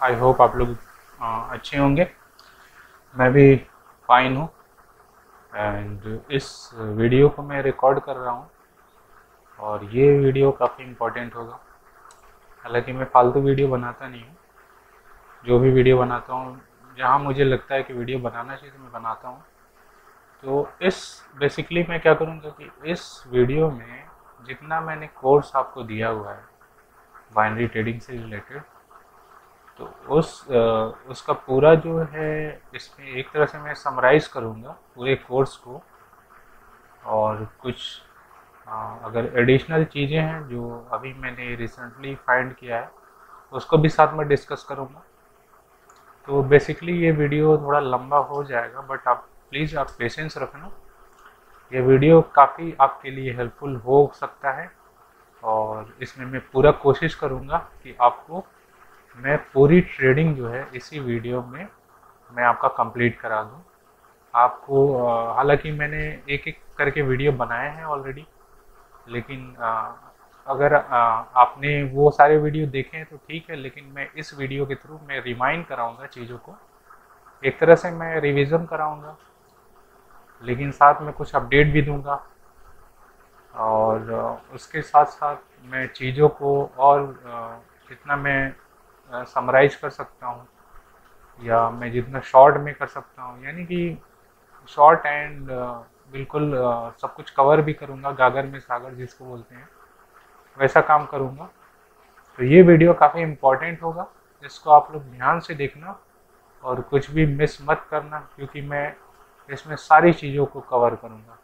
I hope आप लोग अच्छे होंगे। मैं भी फाइन हूँ। एंड इस वीडियो को मैं रिकॉर्ड कर रहा हूँ और ये वीडियो काफ़ी इम्पोर्टेंट होगा। हालांकि मैं फालतू वीडियो बनाता नहीं हूँ। जो भी वीडियो बनाता हूँ, जहाँ मुझे लगता है कि वीडियो बनाना चाहिए तो मैं बनाता हूँ। तो इस बेसिकली मैं क्या करूँगा कि इस वीडियो में जितना मैंने कोर्स आपको दिया हुआ है बाइनरी ट्रेडिंग से रिलेटेड, तो उसका पूरा जो है इसमें एक तरह से मैं समराइज़ करूँगा पूरे कोर्स को। और कुछ अगर एडिशनल चीज़ें हैं जो अभी मैंने रिसेंटली फाइंड किया है उसको भी साथ में डिस्कस करूँगा। तो बेसिकली ये वीडियो थोड़ा लंबा हो जाएगा, बट आप प्लीज़ आप पेशेंस रखना। ये वीडियो काफ़ी आपके लिए हेल्पफुल हो सकता है और इसमें मैं पूरा कोशिश करूँगा कि आपको मैं पूरी ट्रेडिंग जो है इसी वीडियो में मैं आपका कंप्लीट करा दूँ आपको। हालांकि मैंने एक एक करके वीडियो बनाए हैं ऑलरेडी, लेकिन अगर आपने वो सारे वीडियो देखे हैं तो ठीक है, लेकिन मैं इस वीडियो के थ्रू मैं रिमाइंड कराऊंगा चीज़ों को। एक तरह से मैं रिवीजन कराऊंगा, लेकिन साथ में कुछ अपडेट भी दूंगा। और उसके साथ साथ मैं चीज़ों को और जितना मैं समराइज कर सकता हूँ या मैं जितना शॉर्ट में कर सकता हूँ, यानी कि शॉर्ट एंड बिल्कुल सब कुछ कवर भी करूँगा, गागर में सागर जिसको बोलते हैं वैसा काम करूँगा। तो ये वीडियो काफ़ी इम्पोर्टेंट होगा, इसको आप लोग ध्यान से देखना और कुछ भी मिस मत करना, क्योंकि मैं इसमें सारी चीज़ों को कवर करूँगा।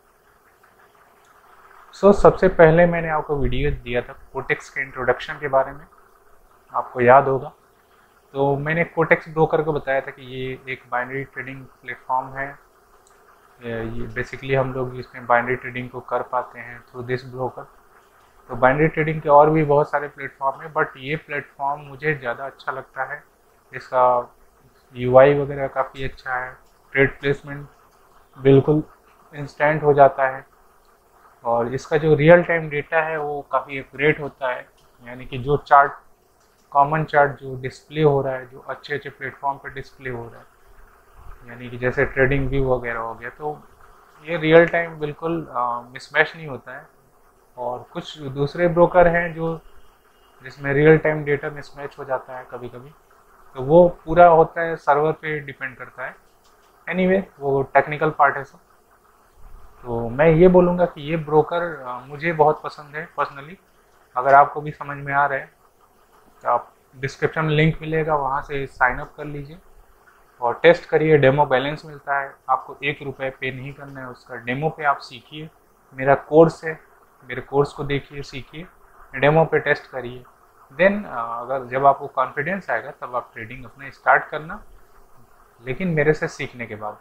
सबसे पहले मैंने आपको वीडियो दिया था कोटेक्स के इंट्रोडक्शन के बारे में, आपको याद होगा। तो मैंने कोटेक्स ब्रोकर को बताया था कि ये एक बाइनरी ट्रेडिंग प्लेटफॉर्म है। ये बेसिकली हम लोग इसमें बाइनरी ट्रेडिंग को कर पाते हैं थ्रू दिस ब्रोकर। तो बाइनरी ट्रेडिंग के और भी बहुत सारे प्लेटफॉर्म हैं, बट ये प्लेटफॉर्म मुझे ज़्यादा अच्छा लगता है। इसका यूआई वगैरह काफ़ी अच्छा है, ट्रेड प्लेसमेंट बिल्कुल इंस्टेंट हो जाता है और इसका जो रियल टाइम डेटा है वो काफ़ी एक्यूरेट होता है। यानी कि जो चार्ट, कॉमन चार्ट जो डिस्प्ले हो रहा है, जो अच्छे अच्छे प्लेटफॉर्म पर डिस्प्ले हो रहा है, यानी कि जैसे ट्रेडिंग व्यू वगैरह हो गया, तो ये रियल टाइम बिल्कुल मिसमैच नहीं होता है। और कुछ दूसरे ब्रोकर हैं जो जिसमें रियल टाइम डेटा मिसमैच हो जाता है कभी कभी, तो वो पूरा होता है सर्वर पे डिपेंड करता है। एनीवे वो टेक्निकल पार्ट है सब। तो मैं ये बोलूँगा कि ये ब्रोकर मुझे बहुत पसंद है पर्सनली। अगर आपको भी समझ में आ रहा है तो आप डिस्क्रिप्शन में लिंक मिलेगा, वहाँ से साइन अप कर लीजिए और टेस्ट करिए। डेमो बैलेंस मिलता है, आपको 1 रुपये पे नहीं करना है उसका। डेमो पे आप सीखिए, मेरा कोर्स है, मेरे कोर्स को देखिए, सीखिए, डेमो पे टेस्ट करिए। देन अगर जब आपको कॉन्फिडेंस आएगा तब आप ट्रेडिंग अपना स्टार्ट करना, लेकिन मेरे से सीखने के बाद।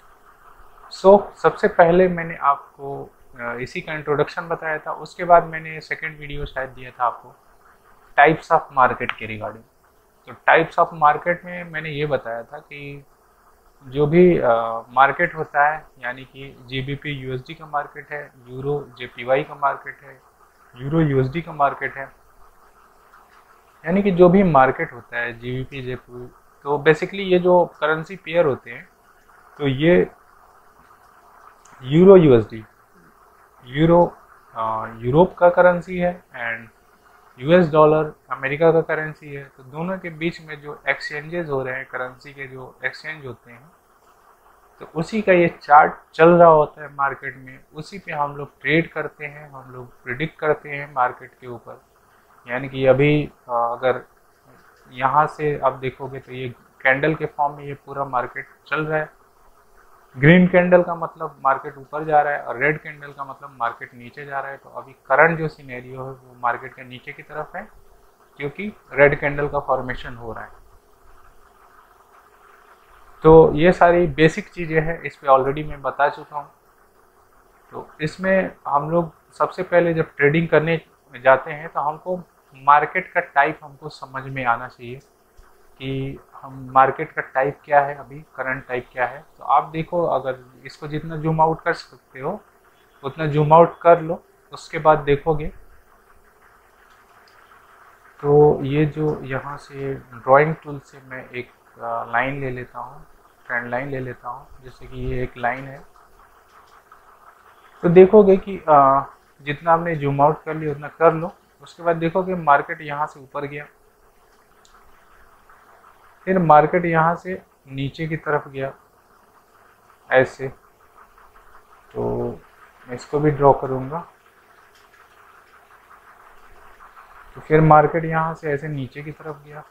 सबसे पहले मैंने आपको इसी का इंट्रोडक्शन बताया था। उसके बाद मैंने सेकंड वीडियो शायद दिया था आपको टाइप्स ऑफ मार्केट के रिगार्डिंग। तो टाइप्स ऑफ मार्केट में मैंने ये बताया था कि जो भी मार्केट होता है, यानी कि जीबीपी यूएसडी का मार्केट है, यूरो जेपीवाई का मार्केट है, यूरो यूएसडी का मार्केट है, यानी कि जो भी मार्केट होता है जीबीपी जेपी, तो बेसिकली ये जो करेंसी पेयर होते हैं, तो ये यूरो यूएसडी, यूरो यूरोप का करेंसी है एंड यूएस डॉलर अमेरिका का करेंसी है। तो दोनों के बीच में जो एक्सचेंजेस हो रहे हैं, करेंसी के जो एक्सचेंज होते हैं, तो उसी का ये चार्ट चल रहा होता है मार्केट में। उसी पे हम लोग ट्रेड करते हैं, हम लोग प्रिडिक्ट करते हैं मार्केट के ऊपर। यानी कि अभी अगर यहाँ से आप देखोगे तो ये कैंडल के फॉर्म में ये पूरा मार्केट चल रहा है। ग्रीन कैंडल का मतलब मार्केट ऊपर जा रहा है और रेड कैंडल का मतलब मार्केट नीचे जा रहा है। तो अभी करंट जो सिनेरियो है वो मार्केट के नीचे की तरफ है, क्योंकि रेड कैंडल का फॉर्मेशन हो रहा है। तो ये सारी बेसिक चीज़ें हैं, इस पे ऑलरेडी मैं बता चुका हूँ। तो इसमें हम लोग सबसे पहले जब ट्रेडिंग करने जाते हैं तो हमको मार्केट का टाइप हमको समझ में आना चाहिए कि हम मार्केट का टाइप क्या है, अभी करंट टाइप क्या है। तो आप देखो, अगर इसको जितना जूम आउट कर सकते हो उतना जूम आउट कर लो, उसके बाद देखोगे तो ये जो यहाँ से ड्राइंग टूल से मैं एक लाइन ले लेता हूँ, ट्रेंड लाइन ले लेता हूँ, जैसे कि ये एक लाइन है। तो देखोगे कि जितना आपने जूम आउट कर लिया उतना कर लो। उसके बाद देखोगे मार्केट यहाँ से ऊपर गया, फिर मार्केट यहाँ से नीचे की तरफ गया ऐसे। तो मैं इसको भी ड्रॉ करूँगा। तो फिर मार्केट यहाँ से ऐसे नीचे की तरफ गया,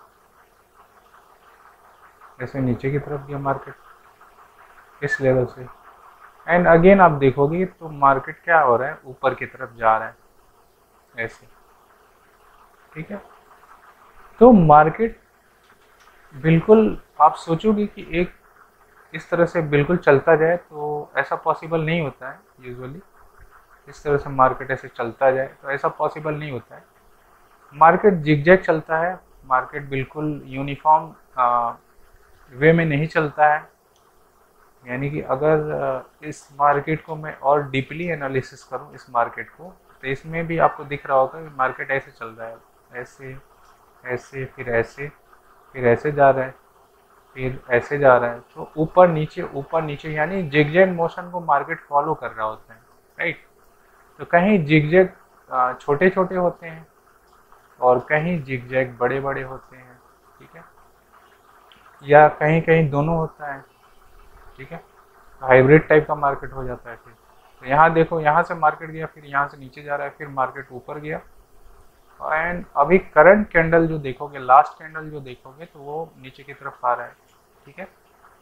ऐसे नीचे की तरफ गया मार्केट इस लेवल से। एंड अगेन आप देखोगे तो मार्केट क्या हो रहा है, ऊपर की तरफ जा रहा है ऐसे। ठीक है, तो मार्केट बिल्कुल आप सोचोगे कि एक इस तरह से बिल्कुल चलता जाए, तो ऐसा पॉसिबल नहीं होता है यूजुअली। इस तरह से मार्केट ऐसे चलता जाए तो ऐसा पॉसिबल नहीं होता है। मार्केट जिगजैग चलता है, मार्केट बिल्कुल यूनिफॉर्म वे में नहीं चलता है। यानी कि अगर इस मार्केट को मैं और डीपली एनालिसिस करूं इस मार्केट को, तो इसमें भी आपको दिख रहा होगा कि मार्केट ऐसे चल रहा है, ऐसे ऐसे फिर ऐसे जा रहा है, फिर ऐसे जा रहा है। तो ऊपर नीचे यानी जिगजैग मोशन को मार्केट फॉलो कर रहा होता है, राइट। तो कहीं जिगजैग छोटे छोटे होते हैं और कहीं जिगजैग बड़े बड़े होते हैं, ठीक है, या कहीं कहीं दोनों होता है, ठीक है। हाइब्रिड टाइप का मार्केट हो जाता है। फिर तो यहाँ देखो, यहाँ से मार्केट गया, फिर यहाँ से नीचे जा रहा है, फिर मार्केट ऊपर गया। एंड अभी करंट कैंडल जो देखोगे, लास्ट कैंडल जो देखोगे, तो वो नीचे की तरफ आ रहा है, ठीक है।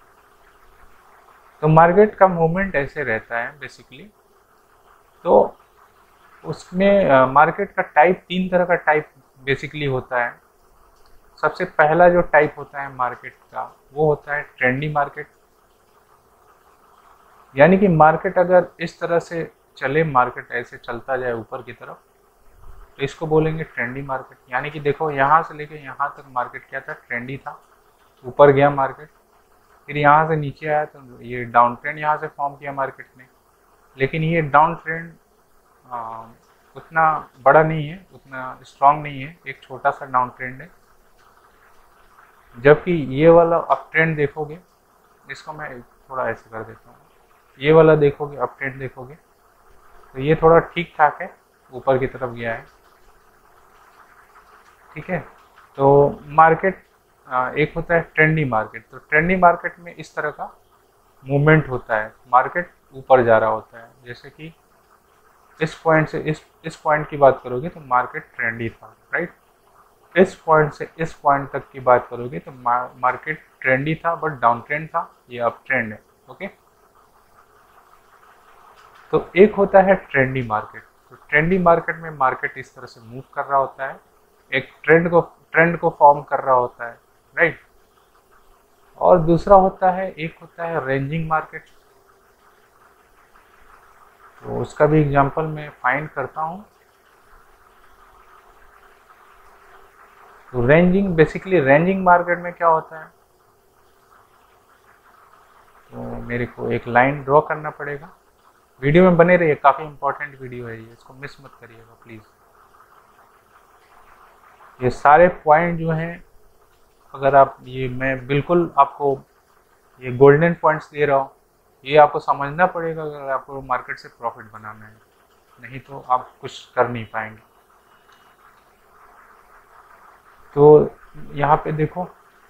तो मार्केट का मूवमेंट ऐसे रहता है बेसिकली। तो उसमें मार्केट का टाइप, 3 तरह का टाइप बेसिकली होता है। सबसे पहला जो टाइप होता है मार्केट का, वो होता है ट्रेंडी मार्केट। यानी कि मार्केट अगर इस तरह से चले, मार्केट ऐसे चलता जाए ऊपर की तरफ, तो इसको बोलेंगे ट्रेंडी मार्केट। यानी कि देखो, यहाँ से लेके यहाँ तक मार्केट क्या था, ट्रेंडी था, ऊपर गया मार्केट, फिर यहाँ से नीचे आया तो ये डाउन ट्रेंड यहाँ से फॉर्म किया मार्केट ने। लेकिन ये डाउन ट्रेंड उतना बड़ा नहीं है, उतना स्ट्रांग नहीं है, एक छोटा सा डाउन ट्रेंड है। जबकि ये वाला अप ट्रेंड देखोगे, इसको मैं थोड़ा ऐसे कर देता हूँ, ये वाला देखोगे अप ट्रेंड देखोगे, तो ये थोड़ा ठीक ठाक है, ऊपर की तरफ गया है, ठीक है। तो मार्केट एक होता है ट्रेंडी मार्केट। तो ट्रेंडी मार्केट में इस तरह का मूवमेंट होता है, मार्केट ऊपर जा रहा होता है। जैसे कि इस पॉइंट से इस पॉइंट की बात करोगे तो मार्केट ट्रेंडी था, राइट। इस पॉइंट से इस पॉइंट तक की बात करोगे तो मार्केट ट्रेंडी था, बट डाउन ट्रेंड था, ये अप ट्रेंड है, ओके। तो एक होता है ट्रेंडी मार्केट। तो ट्रेंडी मार्केट में मार्केट इस तरह से मूव कर रहा होता है, एक ट्रेंड को फॉर्म कर रहा होता है, राइट। और दूसरा होता है, एक होता है रेंजिंग मार्केट। तो उसका भी एग्जांपल मैं फाइंड करता हूँ। तो रेंजिंग, बेसिकली रेंजिंग मार्केट में क्या होता है, तो मेरे को एक लाइन ड्रॉ करना पड़ेगा। वीडियो में बने रहिए, काफ़ी इंपॉर्टेंट वीडियो है ये, इसको मिस मत करिएगा प्लीज़। ये सारे पॉइंट जो हैं, अगर आप ये, मैं बिल्कुल आपको ये गोल्डन पॉइंट्स दे रहा हूँ, ये आपको समझना पड़ेगा अगर आपको मार्केट से प्रॉफिट बनाना है, नहीं तो आप कुछ कर नहीं पाएंगे। तो यहाँ पे देखो,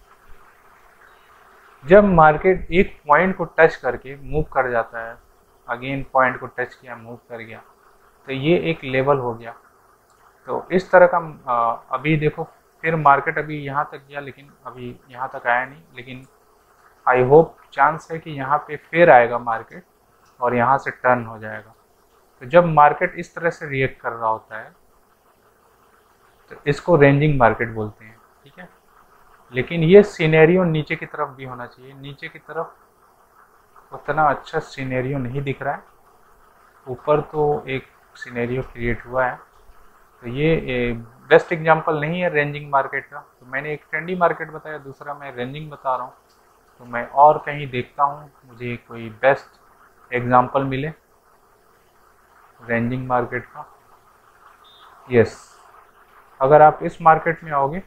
जब मार्केट एक पॉइंट को टच करके मूव कर जाता है, अगेन पॉइंट को टच किया, मूव कर गया, तो ये एक लेवल हो गया। तो इस तरह का अभी देखो, फिर मार्केट अभी यहाँ तक गया, लेकिन अभी यहाँ तक आया नहीं, लेकिन आई होप चांस है कि यहाँ पे फिर आएगा मार्केट और यहाँ से टर्न हो जाएगा। तो जब मार्केट इस तरह से रिएक्ट कर रहा होता है तो इसको रेंजिंग मार्केट बोलते हैं, ठीक है। लेकिन ये सिनेरियो नीचे की तरफ भी होना चाहिए, नीचे की तरफ उतना अच्छा सिनेरियो नहीं दिख रहा है, ऊपर तो एक सिनेरियो क्रिएट हुआ है। तो ये बेस्ट एग्जांपल नहीं है रेंजिंग मार्केट का। तो मैंने एक ट्रेंडी मार्केट बताया, दूसरा मैं रेंजिंग बता रहा हूँ। तो मैं और कहीं देखता हूँ मुझे कोई बेस्ट एग्जांपल मिले रेंजिंग मार्केट का। यस, अगर आप इस मार्केट में आओगे,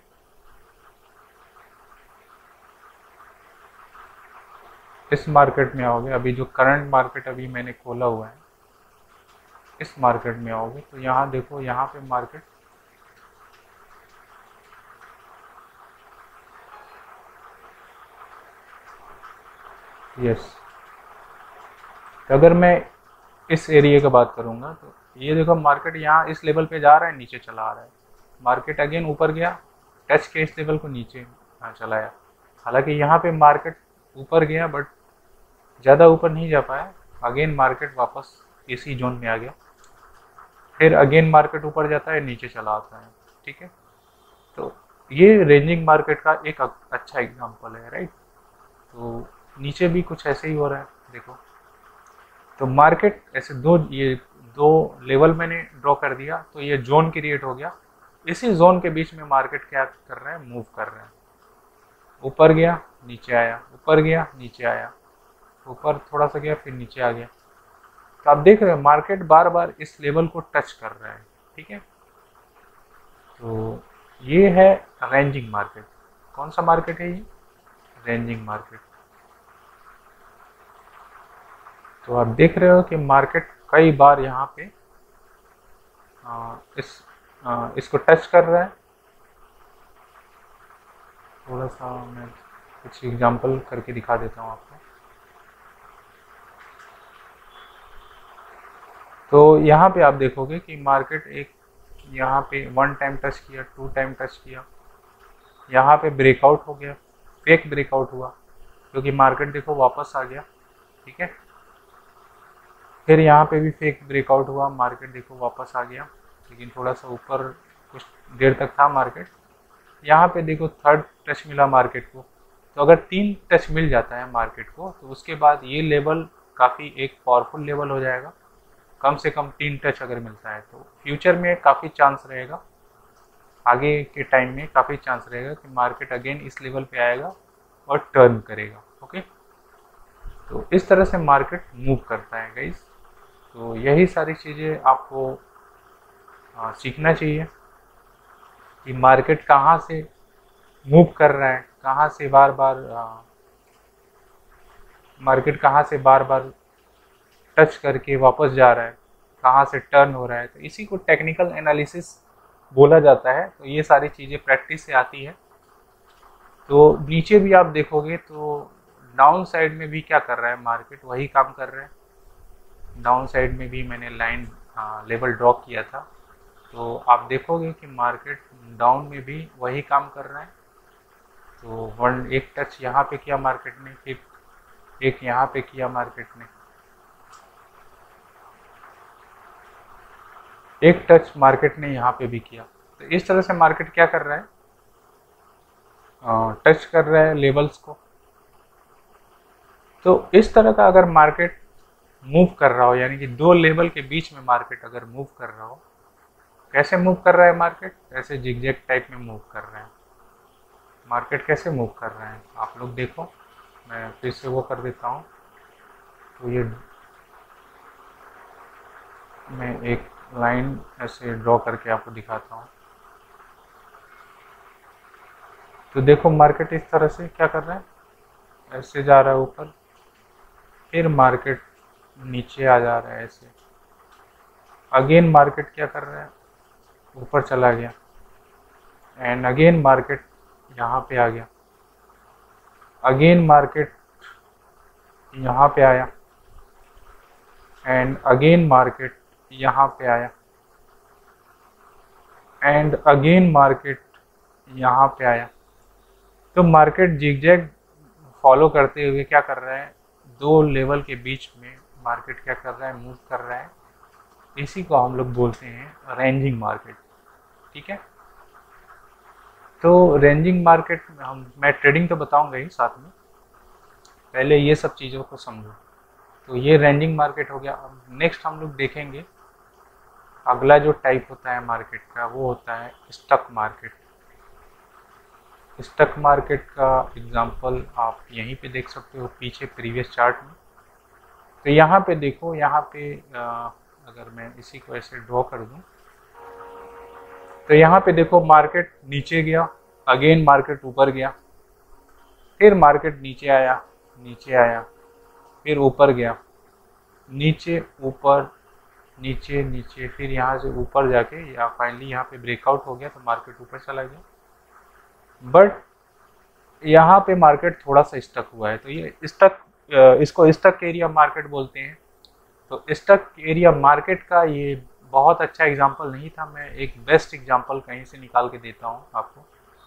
इस मार्केट में आओगे, अभी जो करंट मार्केट अभी मैंने खोला हुआ है, इस मार्केट में आओगे तो यहाँ देखो, यहाँ पे मार्केट यस, तो अगर मैं इस एरिया की बात करूँगा तो ये देखो मार्केट यहाँ इस लेवल पे जा रहा है, नीचे चला आ रहा है। मार्केट अगेन ऊपर गया, टच के इस लेवल को नीचे चलाया। हालांकि यहाँ पे मार्केट ऊपर गया बट ज़्यादा ऊपर नहीं जा पाया। अगेन मार्केट वापस इसी जोन में आ गया, फिर अगेन मार्केट ऊपर जाता है, नीचे चला आता है। ठीक है, तो ये रेंजिंग मार्केट का एक अच्छा एग्जांपल है, राइट। तो नीचे भी कुछ ऐसे ही हो रहा है, देखो। तो मार्केट ऐसे ये दो लेवल मैंने ड्रॉ कर दिया, तो ये जोन क्रिएट हो गया। इसी जोन के बीच में मार्केट क्या कर रहा है, मूव कर रहा है। ऊपर गया, नीचे आया, ऊपर गया, नीचे आया, ऊपर थोड़ा सा गया, फिर नीचे आ गया। तो आप देख रहे हो मार्केट बार बार इस लेवल को टच कर रहा है। ठीक है, तो ये है रेंजिंग मार्केट। कौन सा मार्केट है ये? Ranging market. तो आप देख रहे हो कि मार्केट कई बार यहाँ पे इसको टच कर रहा है। थोड़ा सा मैं कुछ एग्जांपल करके दिखा देता हूँ आपको। तो यहाँ पे आप देखोगे कि मार्केट एक यहाँ पे 1 टाइम टच किया, 2 टाइम टच किया, यहाँ पे ब्रेकआउट हो गया, फेक ब्रेकआउट हुआ क्योंकि मार्केट देखो वापस आ गया। ठीक है, फिर यहाँ पे भी फेक ब्रेकआउट हुआ, मार्केट देखो वापस आ गया, लेकिन थोड़ा सा ऊपर कुछ देर तक था मार्केट। यहाँ पे देखो थर्ड टच मिला मार्केट को। तो अगर 3 टच मिल जाता है मार्केट को, तो उसके बाद ये लेवल काफ़ी एक पावरफुल लेवल हो जाएगा। कम से कम 3 टच अगर मिलता है तो फ्यूचर में काफ़ी चांस रहेगा, आगे के टाइम में काफ़ी चांस रहेगा कि मार्केट अगेन इस लेवल पे आएगा और टर्न करेगा। ओके, तो इस तरह से मार्केट मूव करता है गाइस। तो यही सारी चीज़ें आपको सीखना चाहिए कि मार्केट कहाँ से मूव कर रहा है, कहाँ से बार बार मार्केट कहाँ से बार बार टच करके वापस जा रहा है, कहाँ से टर्न हो रहा है। तो इसी को टेक्निकल एनालिसिस बोला जाता है। तो ये सारी चीज़ें प्रैक्टिस से आती है। तो नीचे भी आप देखोगे तो डाउन साइड में भी क्या कर रहा है मार्केट, वही काम कर रहा है। डाउन साइड में भी मैंने लाइन लेवल ड्रॉ किया था, तो आप देखोगे कि मार्केट डाउन में भी वही काम कर रहा है। तो एक टच यहाँ पे किया मार्केट ने, फिर एक यहाँ पे किया मार्केट ने, एक टच मार्केट ने यहाँ पे भी किया। तो इस तरह से मार्केट क्या कर रहा है, टच कर रहा है लेवल्स को। तो इस तरह का अगर मार्केट मूव कर रहा हो, यानी कि 2 लेवल के बीच में मार्केट अगर मूव कर रहा हो, कैसे मूव कर रहा है मार्केट, ऐसे जिगजैग टाइप में मूव कर रहा है। मार्केट कैसे मूव कर रहा है आप लोग देखो, मैं फिर से वो कर देता हूँ। तो ये मैं एक लाइन ऐसे ड्रॉ करके आपको दिखाता हूँ। तो देखो मार्केट इस तरह से क्या कर रहा है, ऐसे जा रहा है ऊपर, फिर मार्केट नीचे आ जा रहा है ऐसे। अगेन मार्केट क्या कर रहा है, ऊपर चला गया, एंड अगेन मार्केट यहाँ पे आ गया, अगेन मार्केट यहाँ पे आया, एंड अगेन मार्केट यहाँ पे आया, एंड अगेन मार्केट यहाँ पे आया। तो मार्केट जिगजैग फॉलो करते हुए क्या कर रहा है, 2 लेवल के बीच में मार्केट क्या कर रहा है, मूव कर रहा है। इसी को हम लोग बोलते हैं रेंजिंग मार्केट। ठीक है, तो रेंजिंग मार्केट मैं ट्रेडिंग तो बताऊंगा ही साथ में, पहले ये सब चीज़ों को समझो। तो ये रेंजिंग मार्केट हो गया। अब नेक्स्ट हम लोग देखेंगे अगला जो टाइप होता है मार्केट का, वो होता है स्टॉक मार्केट। स्टॉक मार्केट का एग्जांपल आप यहीं पे देख सकते हो पीछे प्रीवियस चार्ट में। तो यहाँ पे देखो, यहाँ पे अगर मैं इसी को ऐसे ड्रॉ कर दूँ तो यहाँ पे देखो मार्केट नीचे गया, अगेन मार्केट ऊपर गया, फिर मार्केट नीचे आया, फिर ऊपर गया, नीचे ऊपर नीचे नीचे, फिर यहाँ से ऊपर जाके या फाइनली यहाँ पे ब्रेकआउट हो गया तो मार्केट ऊपर चला गया। बट यहाँ पे मार्केट थोड़ा सा स्टक हुआ है, तो ये स्टक, इसको स्टक एरिया मार्केट बोलते हैं। तो स्टक एरिया मार्केट का ये बहुत अच्छा एग्जांपल नहीं था, मैं एक बेस्ट एग्जांपल कहीं से निकाल के देता हूँ आपको।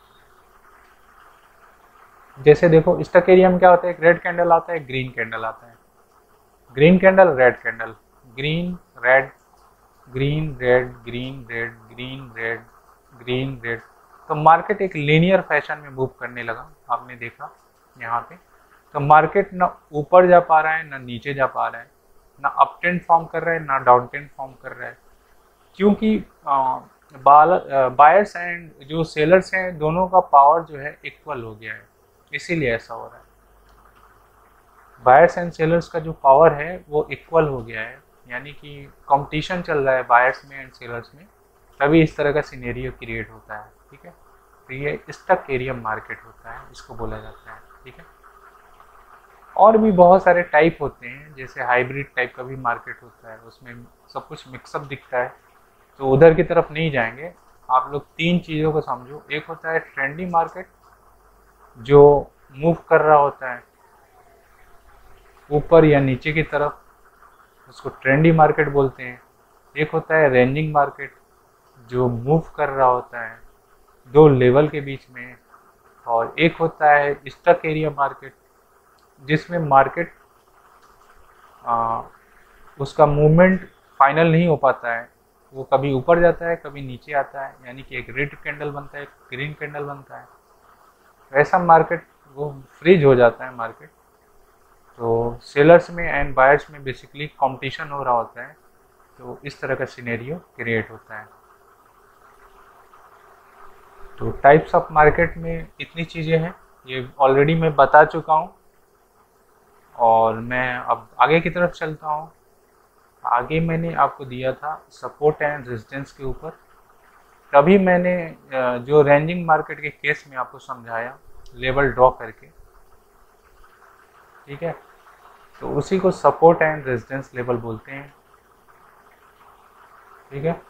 जैसे देखो स्टक एरिया में क्या होता है, एक रेड कैंडल आता है, ग्रीन कैंडल आता है, green candle, red candle, green red, green red, green red, green red, green red. तो मार्केट एक लीनियर फैशन में मूव करने लगा, आपने देखा यहाँ पे। तो मार्केट ना ऊपर जा पा रहा है, ना नीचे जा पा रहा है, ना अप ट्रेंड फॉर्म कर रहा है, ना डाउन ट्रेंड फॉर्म कर रहा है, क्योंकि बायर्स एंड जो सेलर्स हैं दोनों का पावर जो है इक्वल हो गया है, इसीलिए ऐसा हो रहा है। बायर्स एंड सेलर्स का जो पावर है वो इक्वल हो गया है, यानी कि कंपटीशन चल रहा है बायर्स में एंड सेलर्स में, तभी इस तरह का सिनेरियो क्रिएट होता है। ठीक है, तो ये स्टक एरिया मार्केट होता है, इसको बोला जाता है। ठीक है, और भी बहुत सारे टाइप होते हैं, जैसे हाइब्रिड टाइप का भी मार्केट होता है, उसमें सब कुछ मिक्सअप दिखता है, तो उधर की तरफ नहीं जाएंगे। आप लोग तीन चीज़ों को समझो। एक होता है ट्रेंडी मार्केट जो मूव कर रहा होता है ऊपर या नीचे की तरफ, उसको ट्रेंडी मार्केट बोलते हैं। एक होता है रेंजिंग मार्केट जो मूव कर रहा होता है दो लेवल के बीच में, और एक होता है स्टक एरिया मार्केट जिसमें मार्केट उसका मूवमेंट फाइनल नहीं हो पाता है, वो कभी ऊपर जाता है कभी नीचे आता है, यानी कि एक रेड कैंडल बनता है, ग्रीन कैंडल बनता है, ऐसा मार्केट वो फ्रीज हो जाता है मार्केट। तो सेलर्स में एंड बायर्स में बेसिकली कंपटीशन हो रहा होता है, तो इस तरह का सिनेरियो क्रिएट होता है। तो टाइप्स ऑफ मार्केट में इतनी चीज़ें हैं, ये ऑलरेडी मैं बता चुका हूँ, और मैं अब आगे की तरफ चलता हूँ। आगे मैंने आपको दिया था सपोर्ट एंड रेजिस्टेंस के ऊपर, तभी मैंने जो रेंजिंग मार्केट के केस में आपको समझाया लेवल ड्रॉ करके। ठीक है, तो उसी को सपोर्ट एंड रेजिस्टेंस लेवल बोलते हैं। ठीक है,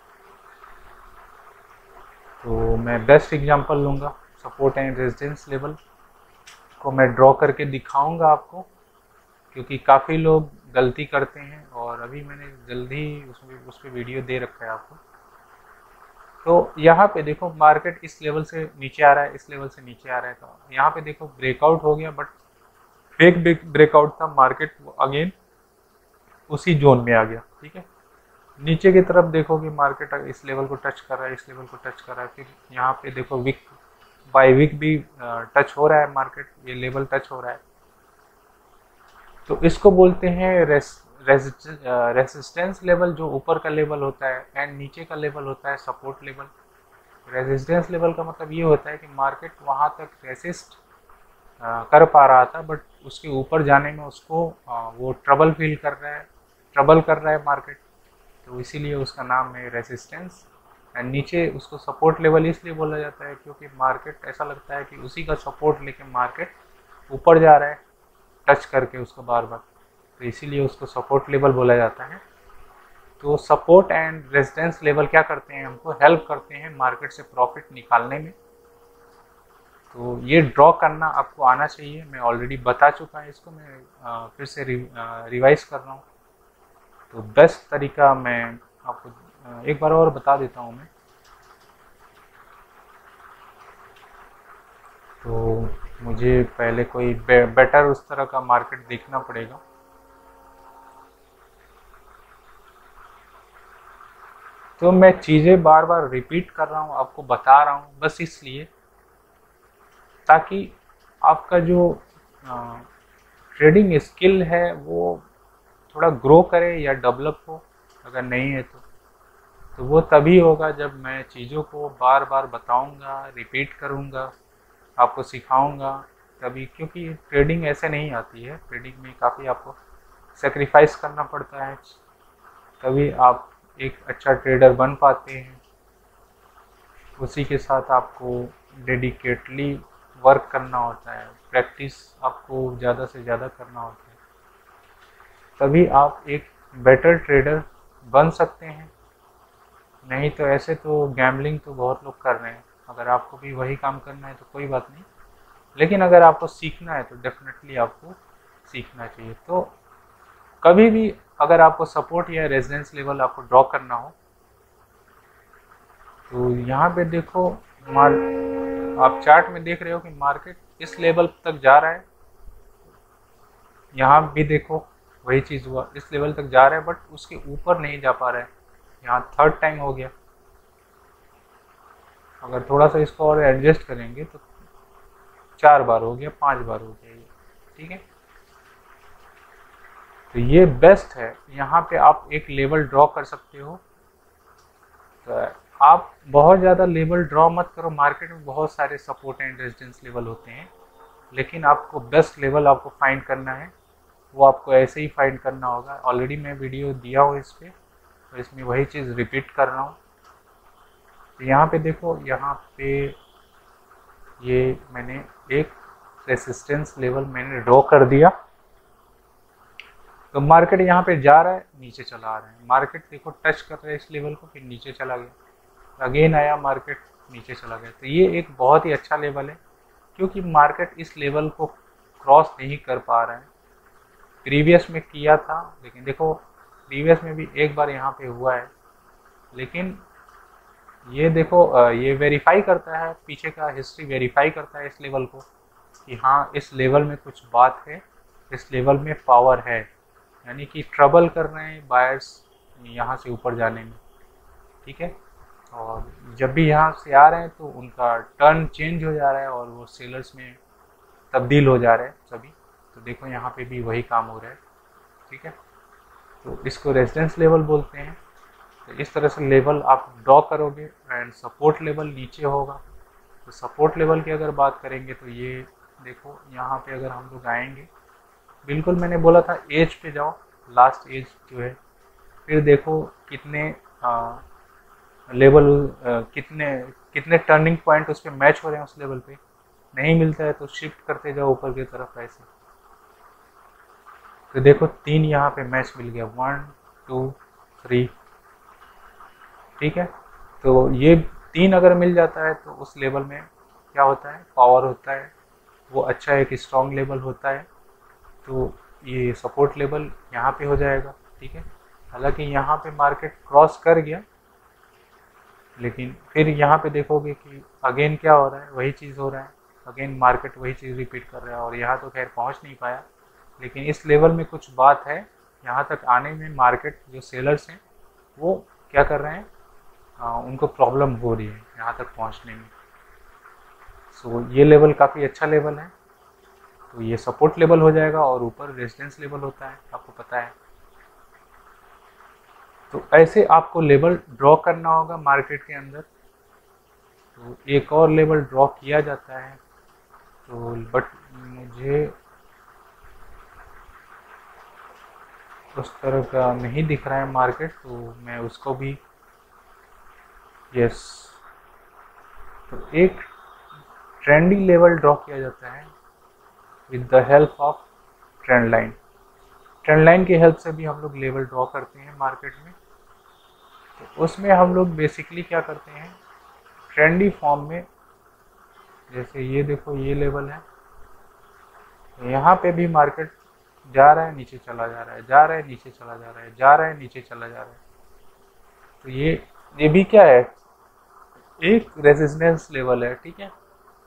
तो मैं बेस्ट एग्जांपल लूँगा, सपोर्ट एंड रेजिस्टेंस लेवल को मैं ड्रॉ करके दिखाऊंगा आपको, क्योंकि काफ़ी लोग गलती करते हैं, और अभी मैंने जल्दी उस पर वीडियो दे रखा है आपको। तो यहाँ पे देखो मार्केट इस लेवल से नीचे आ रहा है, इस लेवल से नीचे आ रहा है, तो यहाँ पे देखो ब्रेकआउट हो गया, बट फेक ब्रेकआउट था, मार्केट अगेन उसी जोन में आ गया। ठीक है, नीचे की तरफ देखोगे मार्केट इस लेवल को टच कर रहा है, इस लेवल को टच कर रहा है, फिर यहाँ पे देखो वीक बाय वीक भी टच हो रहा है मार्केट, ये लेवल टच हो रहा है, तो इसको बोलते हैं रेजिस्टेंस लेवल, जो ऊपर का लेवल होता है, एंड नीचे का लेवल होता है सपोर्ट लेवल। रेजिस्टेंस लेवल का मतलब ये होता है कि मार्केट वहाँ तक रेसिस्ट कर पा रहा था, बट उसके ऊपर जाने में उसको वो ट्रबल फील कर रहा है, ट्रबल कर रहा है मार्केट, तो इसीलिए उसका नाम है रेजिस्टेंस। एंड नीचे उसको सपोर्ट लेवल इसलिए बोला जाता है क्योंकि मार्केट ऐसा लगता है कि उसी का सपोर्ट लेके मार्केट ऊपर जा रहा है टच करके उसको बार बार, तो इसीलिए उसको सपोर्ट लेवल बोला जाता है। तो सपोर्ट एंड रेजिस्टेंस लेवल क्या करते हैं, हमको हेल्प करते हैं मार्केट से प्रॉफिट निकालने में। तो ये ड्रॉ करना आपको आना चाहिए, मैं ऑलरेडी बता चुका है इसको, मैं फिर से रिवाइज कर रहा हूँ। तो बेस्ट तरीका मैं आपको एक बार और बता देता हूँ मैं। तो मुझे पहले कोई बेटर उस तरह का मार्केट देखना पड़ेगा। तो मैं चीज़ें बार बार रिपीट कर रहा हूँ, आपको बता रहा हूँ, बस इसलिए ताकि आपका जो ट्रेडिंग स्किल है वो थोड़ा ग्रो करे या डेवलप हो। अगर नहीं है तो वो तभी होगा जब मैं चीज़ों को बार बार बताऊंगा, रिपीट करूंगा, आपको सिखाऊंगा तभी, क्योंकि ट्रेडिंग ऐसे नहीं आती है, ट्रेडिंग में काफ़ी आपको सेक्रीफाइस करना पड़ता है, तभी आप एक अच्छा ट्रेडर बन पाते हैं। उसी के साथ आपको डेडिकेटली वर्क करना होता है, प्रैक्टिस आपको ज़्यादा से ज़्यादा करना होता है, तभी आप एक बेटर ट्रेडर बन सकते हैं। नहीं तो ऐसे तो गैम्बलिंग तो बहुत लोग कर रहे हैं। अगर आपको भी वही काम करना है तो कोई बात नहीं, लेकिन अगर आपको सीखना है तो डेफिनेटली आपको सीखना चाहिए। तो कभी भी अगर आपको सपोर्ट या रेजिडेंस लेवल आपको ड्रॉ करना हो तो यहाँ पे देखो, आप चार्ट में देख रहे हो कि मार्केट इस लेवल तक जा रहा है। यहाँ भी देखो वही चीज़ हुआ, इस लेवल तक जा रहा है बट उसके ऊपर नहीं जा पा रहा है। यहाँ थर्ड टाइम हो गया। अगर थोड़ा सा इसको और एडजस्ट करेंगे तो 4 बार हो गया, 5 बार हो गया ये, ठीक है। तो ये बेस्ट है, यहाँ पे आप एक लेवल ड्रॉ कर सकते हो। तो आप बहुत ज़्यादा लेवल ड्रॉ मत करो, मार्केट में बहुत सारे सपोर्ट एंड रेजिस्टेंस लेवल होते हैं, लेकिन आपको बेस्ट लेवल आपको फाइंड करना है, वो आपको ऐसे ही फाइंड करना होगा। ऑलरेडी मैं वीडियो दिया हूँ इस पर, तो इसमें वही चीज़ रिपीट कर रहा हूँ। तो यहाँ पे देखो, यहाँ पे ये मैंने एक रेसिस्टेंस लेवल मैंने ड्रॉ कर दिया। तो मार्केट यहाँ पे जा रहा है, नीचे चला आ रहा है, मार्केट देखो टच कर रहा है इस लेवल को, फिर नीचे चला गया, अगेन आया मार्केट नीचे चला गया। तो ये एक बहुत ही अच्छा लेवल है, क्योंकि मार्केट इस लेवल को क्रॉस नहीं कर पा रहा है। प्रीवियस में किया था, लेकिन देखो प्रीवियस में भी एक बार यहाँ पे हुआ है, लेकिन ये देखो ये वेरीफाई करता है, पीछे का हिस्ट्री वेरीफाई करता है इस लेवल को कि हाँ इस लेवल में कुछ बात है, इस लेवल में पावर है, यानी कि ट्रबल कर रहे हैं बायर्स यहाँ से ऊपर जाने में, ठीक है। और जब भी यहाँ से आ रहे हैं तो उनका टर्न चेंज हो जा रहा है और वो सेलर्स में तब्दील हो जा रहे हैं सभी। तो देखो यहाँ पे भी वही काम हो रहा है, ठीक है। तो इसको रेजिस्टेंस लेवल बोलते हैं। तो इस तरह से लेवल आप ड्रॉ करोगे एंड सपोर्ट लेवल नीचे होगा। तो सपोर्ट लेवल की अगर बात करेंगे तो ये देखो, यहाँ पे अगर हम लोग आएंगे, बिल्कुल मैंने बोला था एज पे जाओ, लास्ट एज जो है, फिर देखो कितने लेवल कितने कितने टर्निंग पॉइंट उस पर मैच हो रहे हैं उस लेवल पे। नहीं मिलता है तो शिफ्ट करते जाओ ऊपर की तरफ ऐसे। तो देखो 3 यहाँ पे मैच मिल गया, 1 2 3, ठीक है। तो ये 3 अगर मिल जाता है तो उस लेवल में क्या होता है, पावर होता है, वो अच्छा एक स्ट्रॉन्ग लेवल होता है। तो ये सपोर्ट लेवल यहाँ पे हो जाएगा, ठीक है। हालांकि यहाँ पे मार्केट क्रॉस कर गया, लेकिन फिर यहाँ पे देखोगे कि अगेन क्या हो रहा है, वही चीज़ हो रहा है, अगेन मार्केट वही चीज़ रिपीट कर रहा है। और यहाँ तो खैर पहुँच नहीं पाया, लेकिन इस लेवल में कुछ बात है, यहाँ तक आने में मार्केट जो सेलर्स हैं वो क्या कर रहे हैं, उनको प्रॉब्लम हो रही है यहाँ तक पहुँचने में। सो ये लेवल काफ़ी अच्छा लेवल है। तो ये सपोर्ट लेवल हो जाएगा और ऊपर रेजिस्टेंस लेवल होता है, आपको पता है। तो ऐसे आपको लेवल ड्रॉ करना होगा मार्केट के अंदर। तो एक और लेवल ड्रॉ किया जाता है, तो बट मुझे उस तरह का नहीं दिख रहा है मार्केट, तो मैं उसको भी यस। तो एक ट्रेंडी लेवल ड्रॉ किया जाता है with the help of trend line. Trend line की हेल्प से भी हम लोग लेवल ड्रॉ करते हैं मार्केट में। तो उसमें हम लोग बेसिकली क्या करते हैं, ट्रेंडी फॉर्म में, जैसे ये देखो ये लेवल है, यहाँ पे भी मार्केट जा रहा है नीचे चला जा रहा है, जा रहा है नीचे चला जा रहा है, जा रहा है नीचे चला जा रहा है। तो ये भी क्या है, एक रेजिस्टेंस लेवल है, ठीक है।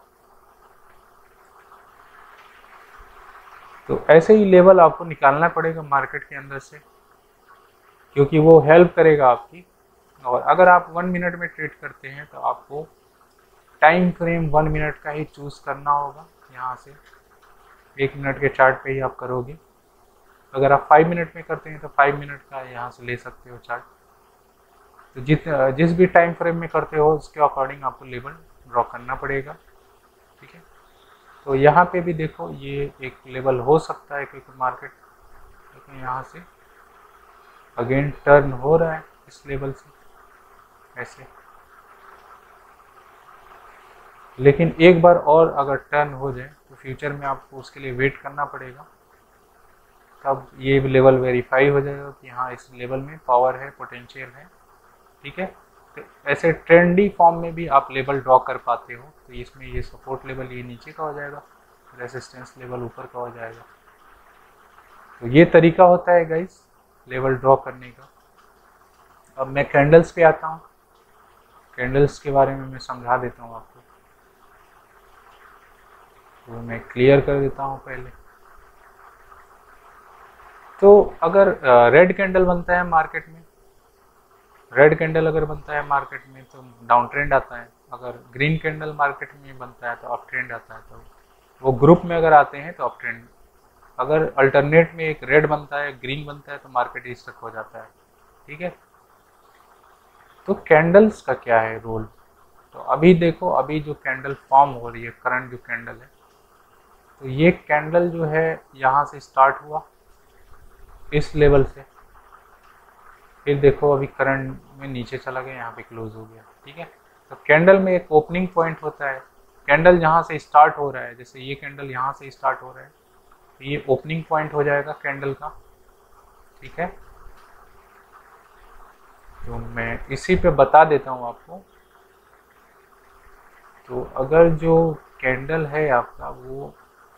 तो ऐसे ही लेवल आपको निकालना पड़ेगा मार्केट के अंदर से, क्योंकि वो हेल्प करेगा आपकी। और अगर आप 1 मिनट में ट्रेड करते हैं तो आपको टाइम फ्रेम 1 मिनट का ही चूज़ करना होगा। यहाँ से 1 मिनट के चार्ट पे ही आप करोगे। अगर आप 5 मिनट में करते हैं तो 5 मिनट का यहाँ से ले सकते हो चार्ट। तो जिस भी टाइम फ्रेम में करते हो उसके अकॉर्डिंग आपको लेवल ड्रॉ करना पड़ेगा, ठीक है। तो यहाँ पे भी देखो ये एक लेवल हो सकता है, क्योंकि मार्केट देखो यहाँ से अगेन टर्न हो रहा है इस लेवल से ऐसे। लेकिन एक बार और अगर टर्न हो जाए तो फ्यूचर में आपको उसके लिए वेट करना पड़ेगा, तब ये लेवल वेरीफाई हो जाएगा कि हाँ इस लेवल में पावर है, पोटेंशियल है। ठीक है, तो ऐसे ट्रेंडी फॉर्म में भी आप लेवल ड्रॉ कर पाते हो। तो इसमें ये सपोर्ट लेवल ये नीचे का हो जाएगा, रेजिस्टेंस लेवल ऊपर का हो जाएगा। तो ये तरीका होता है गाइस लेवल ड्रॉ करने का। अब मैं कैंडल्स पे आता हूँ, कैंडल्स के बारे में मैं समझा देता हूँ आपको। तो मैं क्लियर कर देता हूँ पहले। तो अगर रेड कैंडल बनता है मार्केट में, रेड कैंडल अगर बनता है मार्केट में तो डाउन ट्रेंड आता है। अगर ग्रीन कैंडल मार्केट में बनता है तो अप ट्रेंड आता है। तो वो ग्रुप में अगर आते हैं तो अप ट्रेंड। अगर अल्टरनेट में एक रेड बनता है, ग्रीन बनता है, तो मार्केट स्टक हो जाता है। ठीक है, तो कैंडल्स का क्या है रोल। तो अभी देखो, अभी जो कैंडल फॉर्म हो रही है, करंट जो कैंडल है, तो ये कैंडल जो है यहाँ से स्टार्ट हुआ इस लेवल से, फिर देखो अभी करंट में नीचे चला गया, यहाँ पे क्लोज हो गया। ठीक है, तो कैंडल में एक ओपनिंग पॉइंट होता है। कैंडल जहाँ से स्टार्ट हो रहा है, जैसे ये कैंडल यहाँ से स्टार्ट हो रहा है, तो ये ओपनिंग पॉइंट हो जाएगा कैंडल का। ठीक है, तो मैं इसी पे बता देता हूँ आपको। तो अगर जो कैंडल है आपका वो,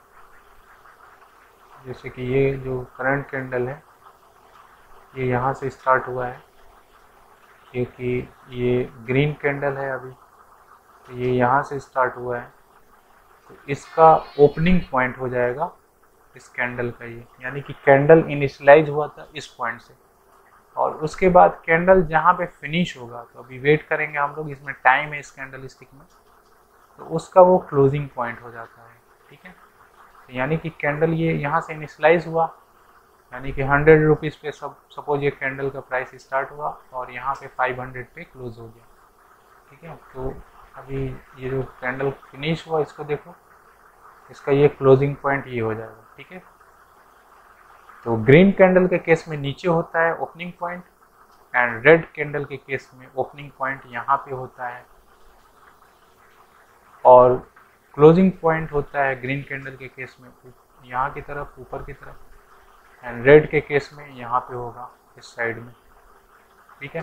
जैसे कि ये जो करंट कैंडल है ये यहाँ से स्टार्ट हुआ है, क्योंकि ये ग्रीन कैंडल है अभी, तो ये यहाँ से स्टार्ट हुआ है, तो इसका ओपनिंग पॉइंट हो जाएगा इस कैंडल का ये, यानी कि कैंडल इनिशियलाइज हुआ था इस पॉइंट से। और उसके बाद कैंडल जहाँ पे फिनिश होगा, तो अभी वेट करेंगे हम लोग, इसमें टाइम है इस कैंडल स्टिक में, तो उसका वो क्लोजिंग पॉइंट हो जाता है। ठीक है, तो यानी कि कैंडल ये यहाँ से इनिशियलाइज हुआ, यानी कि 100 रुपीज़ पे सपोज ये कैंडल का प्राइस स्टार्ट हुआ और यहाँ पे 500 पे क्लोज हो गया। ठीक है, तो अभी ये जो कैंडल फिनिश हुआ इसको देखो, इसका ये क्लोजिंग पॉइंट ये हो जाएगा। ठीक है, तो ग्रीन कैंडल के केस में नीचे होता है opening point, and red candle के केस में ओपनिंग पॉइंट यहाँ पे होता है और क्लोजिंग पॉइंट होता है ग्रीन कैंडल के केस में यहाँ की तरफ, ऊपर की तरफ, एंड रेड के केस में यहाँ पे होगा इस साइड में। ठीक है,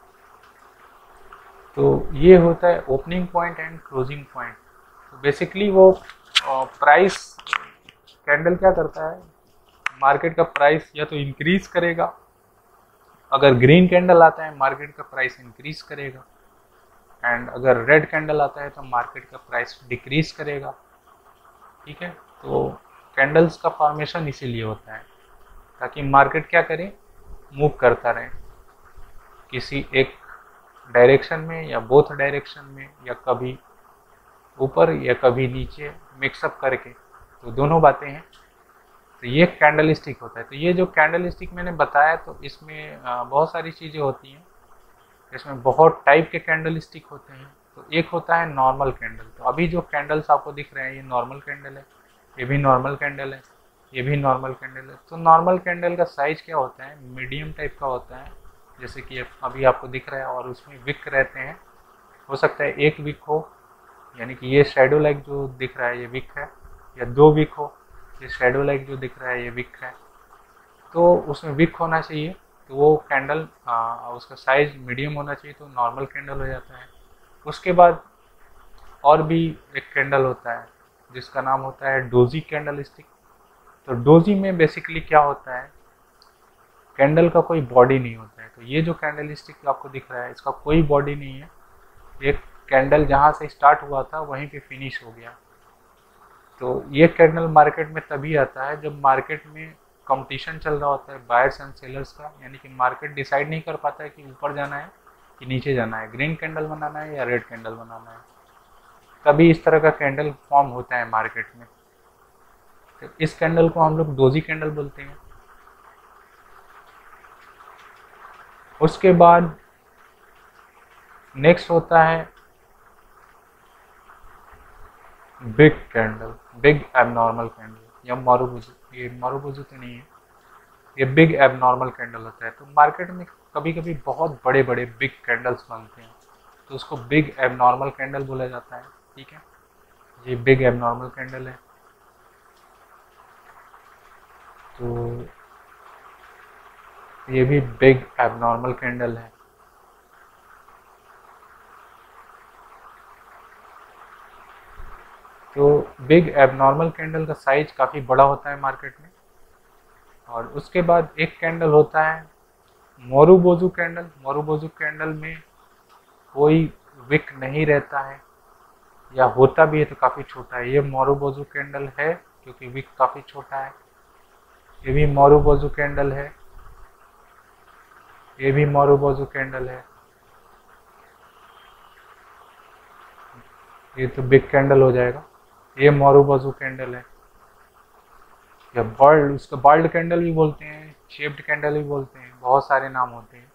तो ये होता है opening point and closing point. तो बेसिकली वो प्राइस, कैंडल क्या करता है, मार्केट का प्राइस या तो इंक्रीज करेगा, अगर ग्रीन कैंडल आता है मार्केट का प्राइस इंक्रीज करेगा, एंड अगर रेड कैंडल आता है तो मार्केट का प्राइस डिक्रीज करेगा। ठीक है, तो कैंडल्स का फॉर्मेशन इसीलिए होता है ताकि मार्केट क्या करे, मूव करता रहे किसी एक डायरेक्शन में या बोथ डायरेक्शन में, या कभी ऊपर या कभी नीचे, मिक्सअप करके। तो दोनों बातें हैं। तो ये कैंडल स्टिक होता है। तो ये जो कैंडल स्टिक मैंने बताया, तो इसमें बहुत सारी चीज़ें होती हैं। इसमें बहुत टाइप के कैंडल स्टिक होते हैं। तो एक होता है नॉर्मल कैंडल। तो अभी जो कैंडल्स आपको दिख रहे हैं ये नॉर्मल कैंडल है, ये भी नॉर्मल कैंडल है, ये भी नॉर्मल कैंडल है। तो नॉर्मल कैंडल का साइज क्या होता है, मीडियम टाइप का होता है, जैसे कि अभी आपको दिख रहा है, और उसमें विक रहते हैं। हो सकता है एक विक हो, यानी कि ये शेडो लाइक जो दिख रहा है ये विक है, या दो विक हो, ये शेडो लाइक जो दिख रहा है ये विक है। तो उसमें विक होना चाहिए, तो वो कैंडल उसका साइज मीडियम होना चाहिए, तो नॉर्मल कैंडल हो जाता है। उसके बाद और भी एक कैंडल होता है जिसका नाम होता है डोजी कैंडल स्टिक। तो डोजी में बेसिकली क्या होता है, कैंडल का कोई बॉडी नहीं होता है। तो ये जो कैंडल स्टिक आपको दिख रहा है इसका कोई बॉडी नहीं है, एक कैंडल जहाँ से स्टार्ट हुआ था वहीं पे फिनिश हो गया। तो ये कैंडल मार्केट में तभी आता है जब मार्केट में कंपटीशन चल रहा होता है बायर्स एंड सेलर्स का, यानी कि मार्केट डिसाइड नहीं कर पाता है कि ऊपर जाना है कि नीचे जाना है, ग्रीन कैंडल बनाना है या रेड कैंडल बनाना है। तभी इस तरह का कैंडल फॉर्म होता है मार्केट में। तो इस कैंडल को हम लोग डोजी कैंडल बोलते हैं। उसके बाद नेक्स्ट होता है big candle, big abnormal candle या मारुबुजु। ये मारुबुजु तो नहीं है, ये बिग एबनॉर्मल कैंडल होता है। तो मार्केट में कभी कभी बहुत बड़े बड़े बिग कैंडल्स बनते हैं, तो उसको बिग एबनॉर्मल कैंडल बोला जाता है। ठीक है, ये बिग एबनॉर्मल कैंडल है। तो ये भी बिग एबनॉर्मल कैंडल है। तो बिग एबनॉर्मल कैंडल का साइज काफ़ी बड़ा होता है मार्केट में। और उसके बाद एक कैंडल होता है मोरुबोजू कैंडल। मोरुबोजू कैंडल में कोई विक नहीं रहता है, या होता भी है तो काफ़ी छोटा है। ये मोरुबोजू कैंडल है क्योंकि विक काफ़ी छोटा है। ये भी मोरुबोजू कैंडल है। ये भी मोरुबोजू कैंडल है। ये तो बिग कैंडल हो जाएगा। ये मोरुबोजू कैंडल है, या बर्ड, उसका बर्ड कैंडल भी बोलते हैं, शेप्ड कैंडल भी बोलते हैं, बहुत सारे नाम होते हैं।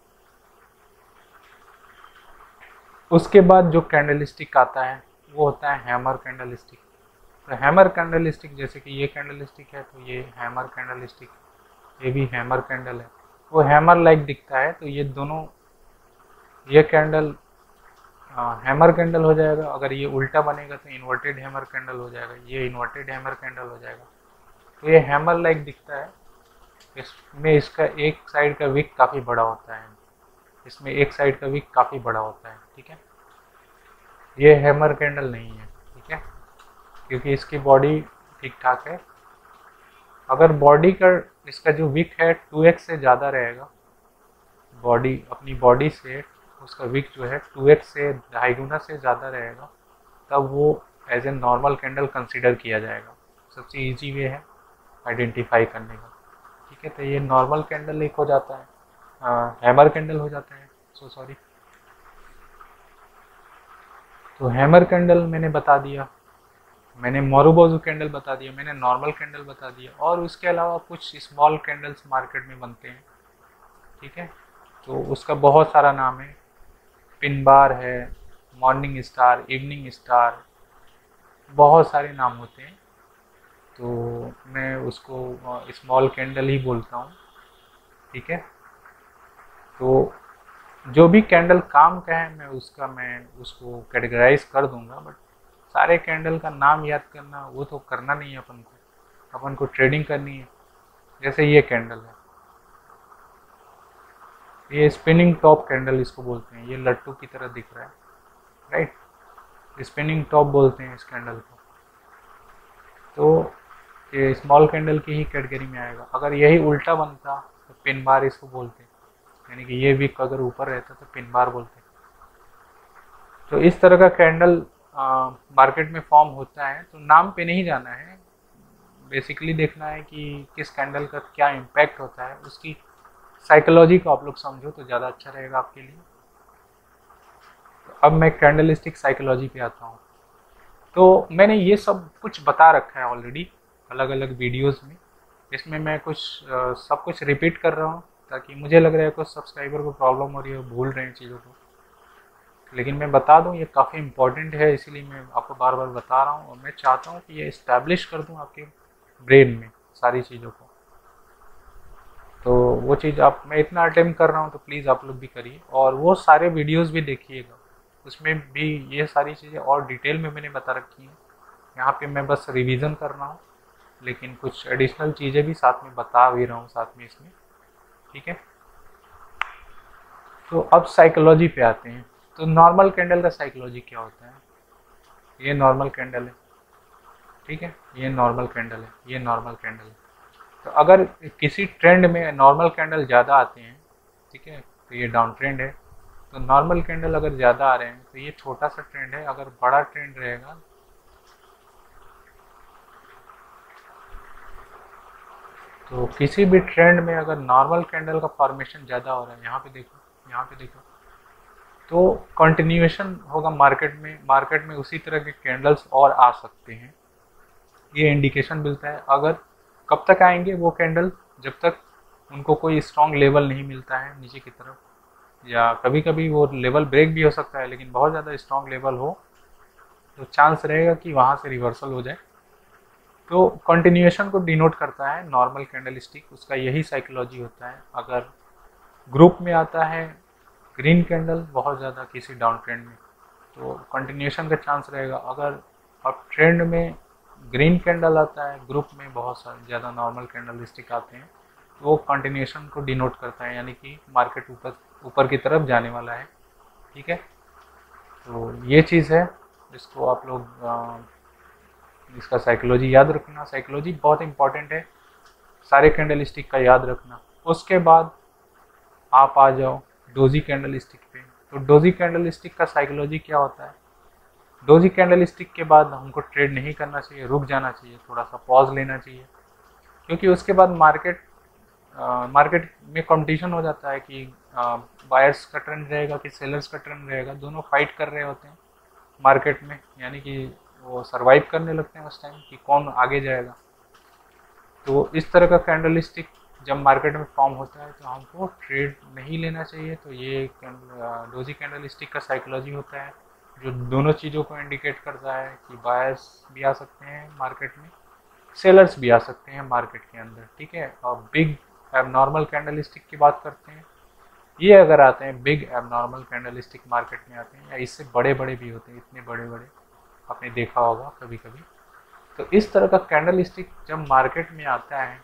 उसके बाद जो कैंडल स्टिक आता है वो होता है हैमर कैंडल स्टिक। तो हैमर कैंडल स्टिक, जैसे कि ये कैंडल स्टिक है तो ये हैमर कैंडल स्टिक, ये भी हैमर कैंडल है। वो हैमर लाइक दिखता है, तो ये दोनों, ये कैंडल हैमर कैंडल हो जाएगा। अगर ये उल्टा बनेगा तो इन्वर्टेड हैमर कैंडल हो जाएगा। ये इन्वर्टेड हैमर कैंडल हो जाएगा। तो ये हैमर लाइक दिखता है। इसमें इसका एक साइड का विक काफ़ी बड़ा होता है। इसमें एक साइड का विक काफ़ी बड़ा होता है, ठीक है। ये हैमर कैंडल नहीं है, ठीक है, क्योंकि इसकी बॉडी ठीक ठाक है। अगर बॉडी का, इसका जो विक है 2x से ज़्यादा रहेगा, बॉडी, अपनी बॉडी से उसका विक जो है 2x से 2.5 गुना से ज़्यादा रहेगा, तब वो as a normal candle consider किया जाएगा। सबसे इजी वे है आइडेंटिफाई करने का, ठीक है। तो ये नॉर्मल कैंडल एक हो जाता है, हैमर कैंडल हो जाता है, सो सॉरी। तो हैमर कैंडल मैंने बता दिया, मैंने मोरुबोजू कैंडल बता दिया, मैंने नॉर्मल कैंडल बता दिया, और उसके अलावा कुछ स्मॉल कैंडल्स मार्केट में बनते हैं, ठीक है। तो उसका बहुत सारा नाम है, पिन बार है, मॉर्निंग स्टार, इवनिंग स्टार, बहुत सारे नाम होते हैं। तो मैं उसको स्मॉल कैंडल ही बोलता हूँ, ठीक है। तो जो भी कैंडल काम का है मैं उसको कैटेगराइज कर दूंगा, बट सारे कैंडल का नाम याद करना वो तो करना नहीं है अपन को ट्रेडिंग करनी है। जैसे ये कैंडल है, ये स्पिनिंग टॉप कैंडल इसको बोलते हैं, ये लट्टू की तरह दिख रहा है, राइट। स्पिनिंग टॉप बोलते हैं इस कैंडल को। तो ये स्मॉल कैंडल की ही कैटेगरी में आएगा। अगर यही उल्टा बनता तो पिन बार इसको बोलते, यानी कि ये विक अगर ऊपर रहता तो पिन बार बोलते। तो इस तरह का कैंडल मार्केट में फॉर्म होता है। तो नाम पे नहीं जाना है, बेसिकली देखना है कि किस कैंडल का क्या इम्पैक्ट होता है, उसकी साइकोलॉजी को आप लोग समझो तो ज़्यादा अच्छा रहेगा आपके लिए। तो अब मैं कैंडलिस्टिक साइकोलॉजी पे आता हूँ। तो मैंने ये सब कुछ बता रखा है ऑलरेडी अलग अलग वीडियोस में। इसमें मैं कुछ सब कुछ रिपीट कर रहा हूँ, ताकि मुझे लग रहा है कुछ सब्सक्राइबर को प्रॉब्लम हो रही है, भूल रहे हैं चीज़ों को, लेकिन मैं बता दूं ये काफ़ी इंपॉर्टेंट है, इसीलिए मैं आपको बार बार बता रहा हूँ। और मैं चाहता हूँ कि ये इस्टेब्लिश कर दूँ आपके ब्रेन में सारी चीज़ों को। तो वो चीज़ आप, मैं इतना अटेम्प्ट कर रहा हूँ तो प्लीज़ आप लोग भी करिए, और वो सारे वीडियोस भी देखिएगा, उसमें भी ये सारी चीज़ें और डिटेल में मैंने बता रखी हैं। यहाँ पे मैं बस रिवीजन कर रहा हूँ, लेकिन कुछ एडिशनल चीज़ें भी साथ में बता भी रहा हूँ साथ में इसमें, ठीक है। तो अब साइकोलॉजी पे आते हैं। तो नॉर्मल कैंडल का साइकोलॉजी क्या होता है? ये नॉर्मल कैंडल है, ठीक है, ये नॉर्मल कैंडल है, ये नॉर्मल कैंडल है। तो अगर किसी ट्रेंड में नॉर्मल कैंडल ज़्यादा आते हैं, ठीक है, तो ये डाउन ट्रेंड है। तो नॉर्मल कैंडल अगर ज़्यादा आ रहे हैं तो ये छोटा सा ट्रेंड है। अगर बड़ा ट्रेंड रहेगा, तो किसी भी ट्रेंड में अगर नॉर्मल कैंडल का फॉर्मेशन ज़्यादा हो रहा है, यहाँ पे देखो, यहाँ पे देखो, तो कंटिन्यूएशन होगा मार्केट में उसी तरह के कैंडल्स और आ सकते हैं। ये इंडिकेशन मिलता है। अगर कब तक आएंगे वो कैंडल, जब तक उनको कोई स्ट्रॉन्ग लेवल नहीं मिलता है नीचे की तरफ, या कभी कभी वो लेवल ब्रेक भी हो सकता है, लेकिन बहुत ज़्यादा स्ट्रॉन्ग लेवल हो तो चांस रहेगा कि वहाँ से रिवर्सल हो जाए। तो कंटिन्यूएशन को डिनोट करता है नॉर्मल कैंडल स्टिक, उसका यही साइकोलॉजी होता है। अगर ग्रुप में आता है ग्रीन कैंडल बहुत ज़्यादा किसी डाउन ट्रेंड में, तो कंटिन्यूएशन का चांस रहेगा। अगर अब ट्रेंड में ग्रीन कैंडल आता है, ग्रुप में बहुत सारे ज़्यादा नॉर्मल कैंडल स्टिक आते हैं, तो वो कंटिन्यूशन को डिनोट करता है, यानी कि मार्केट ऊपर ऊपर की तरफ जाने वाला है। ठीक है, तो ये चीज़ है, इसको आप लोग इसका साइकोलॉजी याद रखना। साइकोलॉजी बहुत इंपॉर्टेंट है, सारे कैंडल स्टिक का याद रखना। उसके बाद आप आ जाओ डोजी कैंडल स्टिक पे। तो डोजी कैंडल स्टिक का साइकोलॉजी क्या होता है? डोजी कैंडल स्टिक के बाद हमको ट्रेड नहीं करना चाहिए, रुक जाना चाहिए, थोड़ा सा पॉज लेना चाहिए, क्योंकि उसके बाद मार्केट में कंपटीशन हो जाता है कि बायर्स का ट्रेंड रहेगा कि सेलर्स का ट्रेंड रहेगा, दोनों फाइट कर रहे होते हैं मार्केट में, यानी कि वो सरवाइव करने लगते हैं उस टाइम कि कौन आगे जाएगा। तो इस तरह का कैंडल स्टिक जब मार्केट में फॉर्म होता है तो हमको ट्रेड नहीं लेना चाहिए। तो ये डोजी कैंडल स्टिक का साइकोलॉजी होता है, जो दोनों चीज़ों को इंडिकेट करता है कि बायर्स भी आ सकते हैं मार्केट में, सेलर्स भी आ सकते हैं मार्केट के अंदर। ठीक है, और बिग एबनॉर्मल कैंडल स्टिक की बात करते हैं, ये अगर आते हैं big abnormal candlestick market में आते हैं, या इससे बड़े बड़े भी होते हैं, इतने बड़े बड़े आपने देखा होगा कभी कभी। तो इस तरह का कैंडल स्टिक जब मार्केट में आता है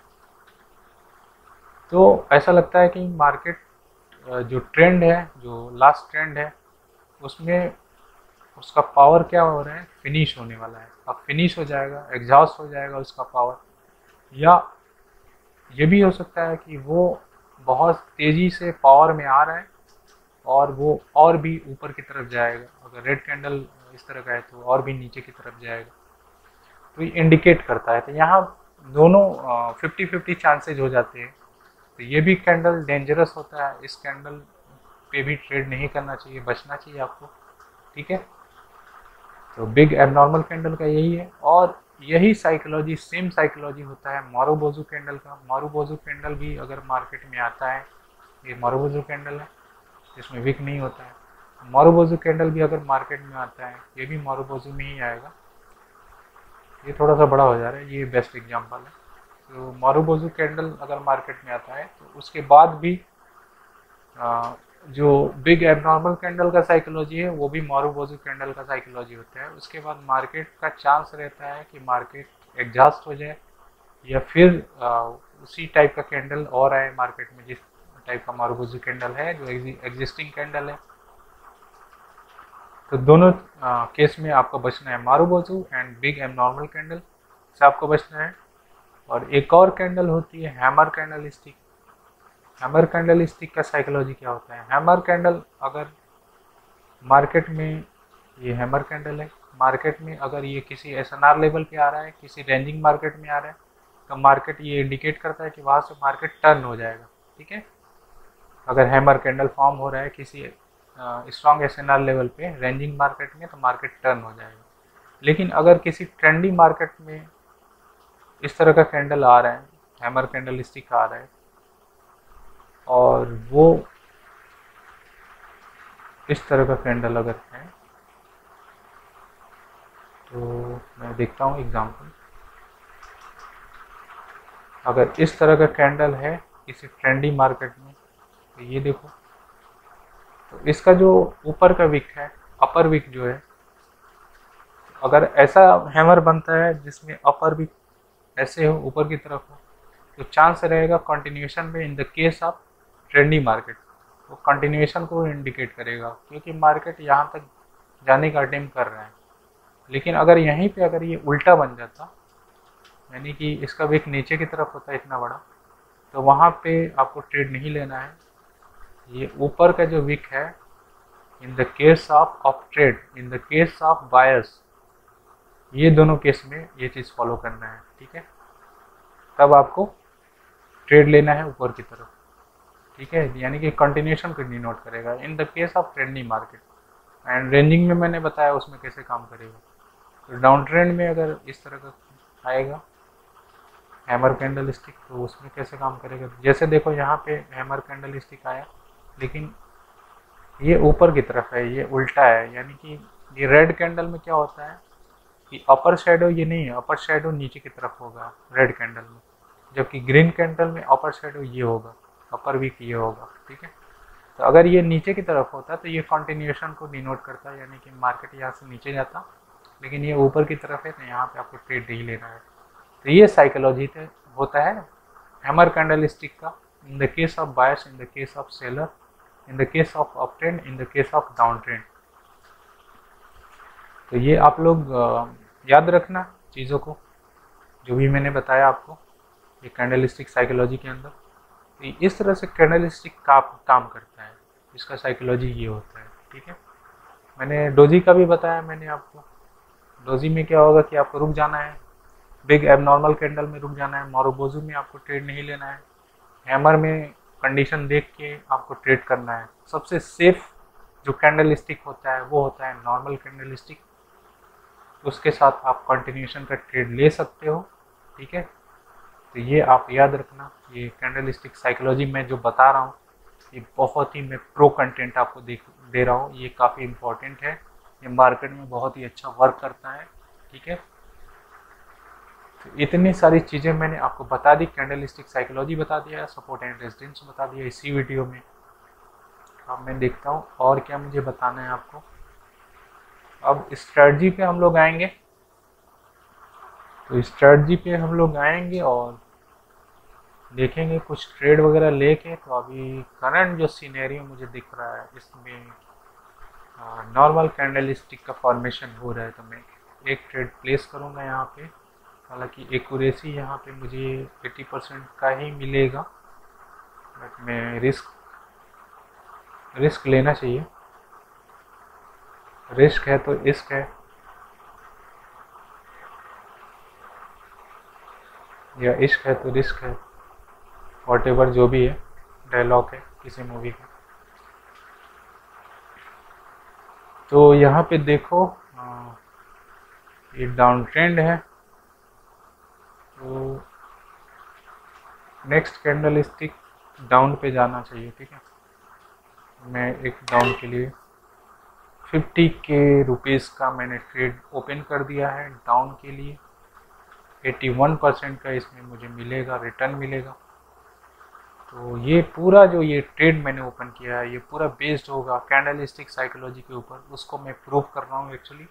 तो ऐसा लगता है कि मार्केट जो ट्रेंड है, जो लास्ट ट्रेंड है, उसमें उसका पावर क्या हो रहा है, फिनिश होने वाला है। अब फिनिश हो जाएगा, एग्जॉस्ट हो जाएगा उसका पावर, या ये भी हो सकता है कि वो बहुत तेज़ी से पावर में आ रहा है और वो और भी ऊपर की तरफ जाएगा। अगर रेड कैंडल इस तरह का है तो और भी नीचे की तरफ जाएगा, तो ये इंडिकेट करता है। तो यहाँ दोनों 50-50 चांसेज हो जाते हैं। तो ये भी कैंडल डेंजरस होता है, इस कैंडल पे भी ट्रेड नहीं करना चाहिए, बचना चाहिए आपको। ठीक है, तो बिग एबनॉर्मल कैंडल का यही है, और यही साइकोलॉजी, सेम साइकोलॉजी होता है मारुबोजू कैंडल का। मारुबोजू कैंडल भी अगर मार्केट में आता है, ये मारुबोजू कैंडल है, इसमें विक नहीं होता है। मारुबोजू कैंडल भी अगर मार्केट में आता है, ये भी मारुबोजू में ही आएगा। ये थोड़ा सा बड़ा हो जा रहा है, ये बेस्ट एग्जांपल है। तो मारुबोजू कैंडल अगर मार्केट में आता है तो उसके बाद भी जो बिग एबनॉर्मल कैंडल का साइकोलॉजी है वो भी मारुबोजू कैंडल का साइकोलॉजी होता है। उसके बाद मार्केट का चांस रहता है कि मार्केट एग्जॉस्ट हो जाए, या फिर उसी टाइप का कैंडल और आए मार्केट में, जिस टाइप का मारुबोजू कैंडल है, जो एग्जिस्टिंग कैंडल है। तो दोनों केस में आपको बचना है, marubozu and big abnormal candle से आपको बचना है। और एक और कैंडल होती है hammer candlestick. Hammer candlestick का साइकोलॉजी क्या होता है? हैमर कैंडल अगर मार्केट में, ये हैमर कैंडल है, मार्केट में अगर ये किसी एसएनआर लेवल पे आ रहा है, किसी रेंजिंग मार्केट में आ रहा है, तो मार्केट ये इंडिकेट करता है कि वहाँ से मार्केट टर्न हो जाएगा। ठीक है, अगर हैमर कैंडल फॉर्म हो रहा है किसी स्ट्रॉन्ग एसएनआर लेवल पे रेंजिंग मार्केट में, तो मार्केट टर्न हो जाएगा। लेकिन अगर किसी ट्रेंडी मार्केट में इस तरह का कैंडल आ रहा है, हैमर कैंडल स्टिक आ रहा है, और वो इस तरह का कैंडल अगर है, तो मैं देखता हूँ एग्जांपल। अगर इस तरह का कैंडल है किसी ट्रेंडी मार्केट में, तो ये देखो, तो इसका जो ऊपर का विक है, अपर विक जो है, अगर ऐसा हैमर बनता है जिसमें अपर विक ऐसे हो, ऊपर की तरफ हो, तो चांस रहेगा कंटिन्यूएशन में। In the case of trendy market, वो कंटिन्यूएशन को इंडिकेट करेगा, क्योंकि मार्केट यहाँ तक जाने का अटेम्प्ट कर रहा है। लेकिन अगर यहीं पे अगर ये उल्टा बन जाता, यानी कि इसका विक नीचे की तरफ होता है इतना बड़ा, तो वहाँ पे आपको ट्रेड नहीं लेना है। ये ऊपर का जो विक है, in the case of trade, in the case of buyers, ये दोनों केस में ये चीज़ फॉलो करना है। ठीक है, तब आपको ट्रेड लेना है ऊपर की तरफ। ठीक है, यानी कि कंटिन्यूएशन को डिनोट करेगा in the case of trending market. And ranging में मैंने बताया उसमें कैसे काम करेगा। तो डाउन ट्रेंड में अगर इस तरह का आएगा हैमर कैंडल स्टिक, तो उसमें कैसे काम करेगा? जैसे देखो यहाँ पे हैमर कैंडल स्टिक आया, लेकिन ये ऊपर की तरफ है, ये उल्टा है, यानी कि ये रेड कैंडल में क्या होता है कि अपर शेडो ये नहीं है, अपर शेडो नीचे की तरफ होगा रेड कैंडल में, जबकि ग्रीन कैंडल में अपर शेडो ये होगा, अपर वीक ये होगा। ठीक है, तो अगर ये नीचे की तरफ होता तो ये कंटिन्यूएशन को डिनोट करता, यानी कि मार्केट यहाँ से नीचे जाता लेकिन ये ऊपर की तरफ है तो यहाँ पे आपको ट्रेड नहीं लेना है। तो ये साइकोलॉजी होता है हैमर कैंडलस्टिक का, in the case of buyers, in the case of seller, in the case of up trend, in the case of down trend. तो ये आप लोग याद रखना चीज़ों को, जो भी मैंने बताया आपको ये कैंडलस्टिक साइकोलॉजी के अंदर। तो इस तरह से कैंडलस्टिक का काम करता है, इसका साइकोलॉजी ये होता है, ठीक है। मैंने डोजी का भी बताया मैंने आपको। डोजी में क्या होगा कि आपको रुक जाना है, बिग एबनॉर्मल कैंडल में रुक जाना है, मोरोबोजू में आपको ट्रेड नहीं लेना है, हैमर में कंडीशन देख के आपको ट्रेड करना है। सबसे सेफ जो कैंडल स्टिक होता है वो होता है नॉर्मल कैंडल स्टिक, उसके साथ आप कंटिन्यूशन का ट्रेड ले सकते हो, ठीक है। तो ये आप याद रखना, ये कैंडल स्टिक साइकोलॉजी मैं जो बता रहा हूँ ये बहुत ही मैं प्रो कंटेंट आपको दे रहा हूँ, ये काफ़ी इम्पोर्टेंट है, ये मार्केट में बहुत ही अच्छा वर्क करता है, ठीक है। तो इतनी सारी चीज़ें मैंने आपको बता दी, कैंडल स्टिक साइकोलॉजी बता दिया, सपोर्ट एंड रेजिस्टेंस बता दिया इसी वीडियो में। अब मैं देखता हूँ और क्या मुझे बताना है आपको। अब स्ट्रेटजी पे हम लोग आएंगे, तो स्ट्रेटजी पे हम लोग आएंगे और देखेंगे कुछ ट्रेड वगैरह लेके। तो अभी करंट जो सिनेरियो मुझे दिख रहा है इसमें नॉर्मल कैंडल स्टिक का फॉर्मेशन हो रहा है, तो मैं एक ट्रेड प्लेस करूँगा यहाँ पे। हालांकि एक्यूरेसी यहाँ पे मुझे 80% का ही मिलेगा, बट मैं रिस्क लेना चाहिए, रिस्क है तो इश्क है, या इश्क है तो रिस्क है, वॉटेवर जो भी है, डायलॉग है किसी मूवी का। तो यहाँ पे देखो ये डाउन ट्रेंड है, तो नेक्स्ट कैंडल स्टिक डाउन पे जाना चाहिए, ठीक है। मैं एक डाउन के लिए 50 के रुपीज़ का मैंने ट्रेड ओपन कर दिया है डाउन के लिए। 81% का इसमें मुझे मिलेगा, रिटर्न मिलेगा। तो ये पूरा जो ये ट्रेड मैंने ओपन किया है ये पूरा बेस्ड होगा कैंडल स्टिक साइकोलॉजी के ऊपर, उसको मैं प्रूव कर रहा हूँ एक्चुअली।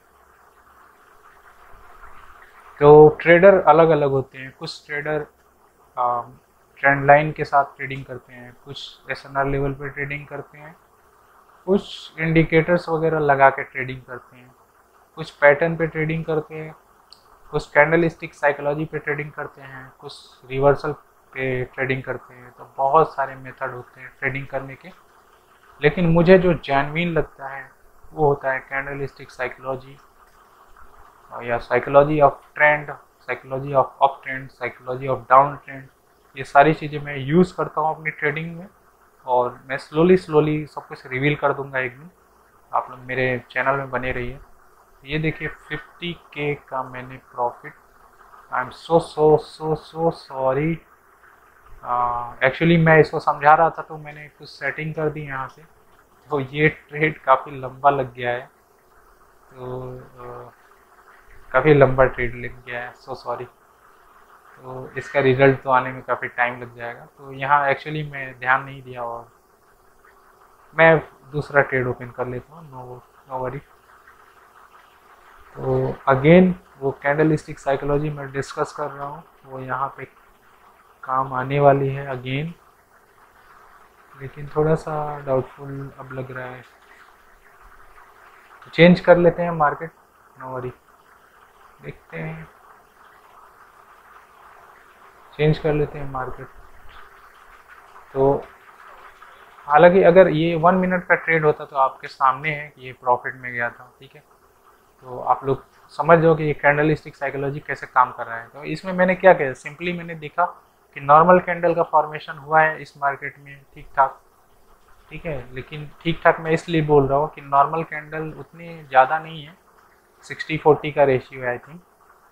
तो ट्रेडर अलग अलग होते हैं, कुछ ट्रेडर ट्रेंड लाइन के साथ ट्रेडिंग करते हैं, कुछ SNR लेवल पे ट्रेडिंग करते हैं, कुछ इंडिकेटर्स वगैरह लगा के ट्रेडिंग करते हैं, कुछ पैटर्न पे ट्रेडिंग करते हैं, कुछ कैंडल स्टिक साइकोलॉजी पे ट्रेडिंग करते हैं, कुछ रिवर्सल पे ट्रेडिंग करते हैं। तो बहुत सारे मेथड होते हैं ट्रेडिंग करने के, लेकिन मुझे जो जेन्युइन लगता है वो होता है कैंडल स्टिक साइकोलॉजी, या psychology of trend, psychology of up trend, psychology of down trend. ये सारी चीज़ें मैं यूज़ करता हूँ अपनी ट्रेडिंग में, और मैं स्लोली सब कुछ रिवील कर दूंगा एक दिन। आप लोग मेरे चैनल में बने रहिए। ये देखिए 50K का मैंने profit, I am so sorry. Actually मैं इसको समझा रहा था तो मैंने कुछ सेटिंग कर दी यहाँ से, तो ये ट्रेड काफ़ी लंबा लग गया है, तो काफ़ी लंबा ट्रेड लग गया है, सो सॉरी। तो इसका रिज़ल्ट तो आने में काफ़ी टाइम लग जाएगा। तो यहाँ एक्चुअली मैं ध्यान नहीं दिया और मैं दूसरा ट्रेड ओपन कर लेता हूँ, नो वरी। तो अगेन वो कैंडल स्टिक साइकोलॉजी मैं डिस्कस कर रहा हूँ, वो यहाँ पे काम आने वाली है अगेन, लेकिन थोड़ा सा डाउटफुल अब लग रहा है। तो चेंज कर लेते हैं मार्केट, नो वरी, देखते हैं, चेंज कर लेते हैं मार्केट। तो हालांकि अगर ये 1 मिनट का ट्रेड होता तो आपके सामने है कि ये प्रॉफिट में गया था, ठीक है। तो आप लोग समझ जाओ कि ये कैंडल स्टिक साइकोलॉजी कैसे काम कर रहा है। तो इसमें मैंने क्या किया, सिंपली मैंने देखा कि नॉर्मल कैंडल का फॉर्मेशन हुआ है इस मार्केट में ठीक ठाक, ठीक है। लेकिन ठीक ठाक मैं इसलिए बोल रहा हूँ कि नॉर्मल कैंडल उतनी ज़्यादा नहीं है, 60-40 का रेशियो है, आई थिंक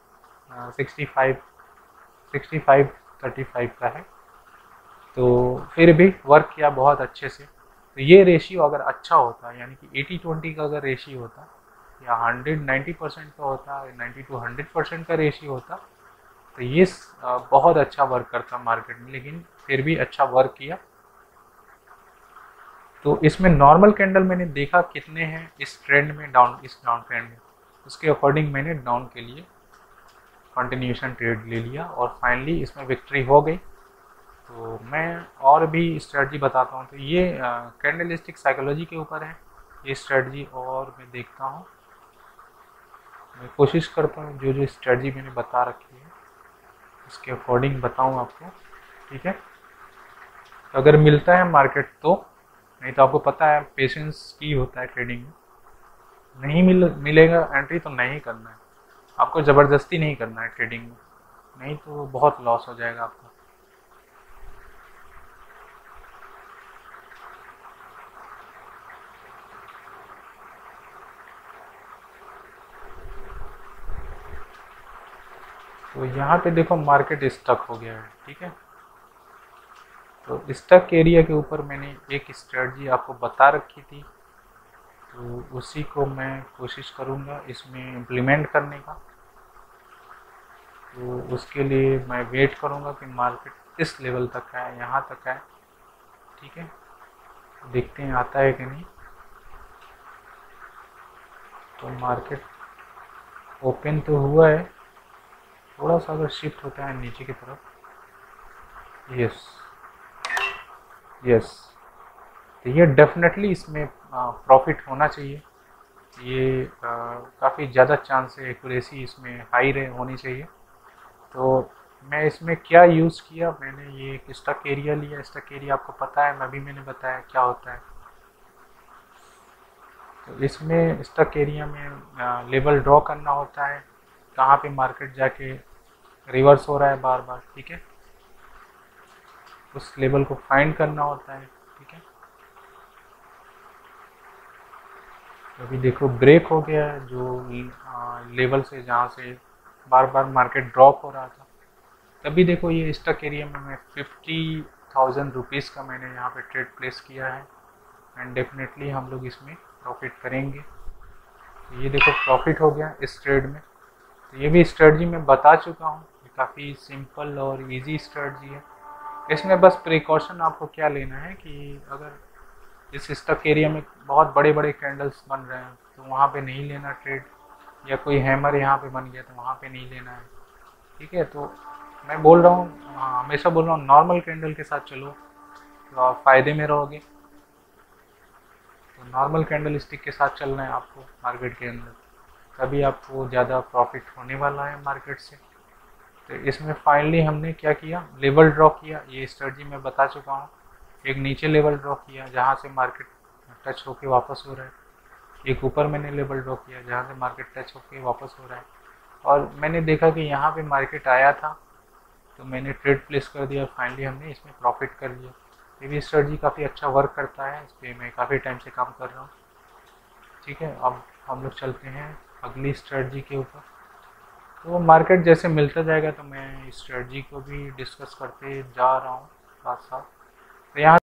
65-35 का है। तो फिर भी वर्क किया बहुत अच्छे से। तो ये रेशियो अगर अच्छा होता, यानी कि 80-20 का अगर रेशियो होता, या 190% का होता, 90 to 100% का रेशियो होता, तो ये बहुत अच्छा वर्क करता मार्केट में, लेकिन फिर भी अच्छा वर्क किया। तो इसमें नॉर्मल कैंडल मैंने देखा कितने हैं इस ट्रेंड में, इस डाउन ट्रेंड में। उसके अकॉर्डिंग मैंने डाउन के लिए कंटिन्यूएशन ट्रेड ले लिया और फाइनली इसमें विक्ट्री हो गई। तो मैं और भी स्ट्रेटजी बताता हूँ। तो ये कैंडलस्टिक साइकोलॉजी के ऊपर है ये स्ट्रेटजी, और मैं देखता हूँ, मैं कोशिश करता हूँ जो जो स्ट्रेटजी मैंने बता रखी है उसके अकॉर्डिंग बताऊँ आपको, ठीक है। तो अगर मिलता है मार्केट तो, नहीं तो आपको पता है पेशेंस की होता है ट्रेडिंग में। नहीं मिलेगा एंट्री तो नहीं करना है आपको, ज़बरदस्ती नहीं करना है ट्रेडिंग में, नहीं तो बहुत लॉस हो जाएगा आपका। तो यहाँ पे देखो मार्केट स्टक हो गया है, ठीक है। तो स्टक एरिया के ऊपर मैंने एक स्ट्रेटजी आपको बता रखी थी, तो उसी को मैं कोशिश करूँगा इसमें इम्प्लीमेंट करने का। तो उसके लिए मैं वेट करूँगा कि मार्केट इस लेवल तक है, यहाँ तक है, ठीक है। देखते हैं आता है कि नहीं। तो मार्केट ओपन तो हुआ है, थोड़ा सा अगर शिफ्ट होता है नीचे की तरफ, यस यस, तो ये डेफिनेटली इसमें प्रॉफिट होना चाहिए। ये काफ़ी ज़्यादा चांस है, एक्यूरेसी इसमें हाई होनी चाहिए। तो मैं इसमें क्या यूज़ किया, मैंने ये एक स्टक एरिया लिया। स्टक एरिया आपको पता है, मैंने बताया क्या होता है। तो इसमें स्टक एरिया में लेवल ड्रॉ करना होता है, कहाँ पे मार्केट जाके रिवर्स हो रहा है बार बार, ठीक है। उस लेवल को फाइंड करना होता है, ठीक है। तो अभी देखो ब्रेक हो गया है जो लेवल से, जहाँ से बार बार मार्केट ड्रॉप हो रहा था। तभी देखो ये स्टक एरिया में मैं 50,000 रुपीज़ का मैंने यहाँ पे ट्रेड प्लेस किया है, एंड डेफिनेटली हम लोग इसमें प्रॉफिट करेंगे। तो ये देखो प्रॉफिट हो गया इस ट्रेड में। तो ये भी स्ट्रेटजी मैं बता चुका हूँ, ये काफ़ी सिंपल और इजी स्ट्रेटजी है। इसमें बस प्रिकॉशन आपको क्या लेना है कि अगर इस स्टक एरिया में बहुत बड़े बड़े कैंडल्स बन रहे हैं तो वहाँ पे नहीं लेना ट्रेड, या कोई हैमर यहाँ पे बन गया तो वहाँ पे नहीं लेना है, ठीक है। तो मैं बोल रहा हूँ, हमेशा बोल रहा हूँ, नॉर्मल कैंडल के साथ चलो तो आप फ़ायदे में रहोगे। तो नॉर्मल कैंडल स्टिक के साथ चलना है आपको मार्केट के अंदर, तभी आपको ज़्यादा प्रॉफिट होने वाला है मार्केट से। तो इसमें फाइनली हमने क्या किया, लेवल ड्रॉ किया। ये स्ट्रेटजी मैं बता चुका हूँ। एक नीचे लेवल ड्रॉ किया जहाँ से मार्केट टच होके वापस हो रहा है, एक ऊपर मैंने लेवल ड्रॉ किया जहाँ से मार्केट टच होके वापस हो रहा है, और मैंने देखा कि यहाँ पे मार्केट आया था तो मैंने ट्रेड प्लेस कर दिया और फाइनली हमने इसमें प्रॉफिट कर लिया। ये भी स्ट्रेटजी काफ़ी अच्छा वर्क करता है, इस पर मैं काफ़ी टाइम से काम कर रहा हूँ, ठीक है। अब हम लोग चलते हैं अगली स्ट्रेटजी के ऊपर। तो मार्केट जैसे मिलता जाएगा तो मैं इस स्ट्रेटजी को भी डिस्कस करते जा रहा हूँ साथ साथ। तो यहाँ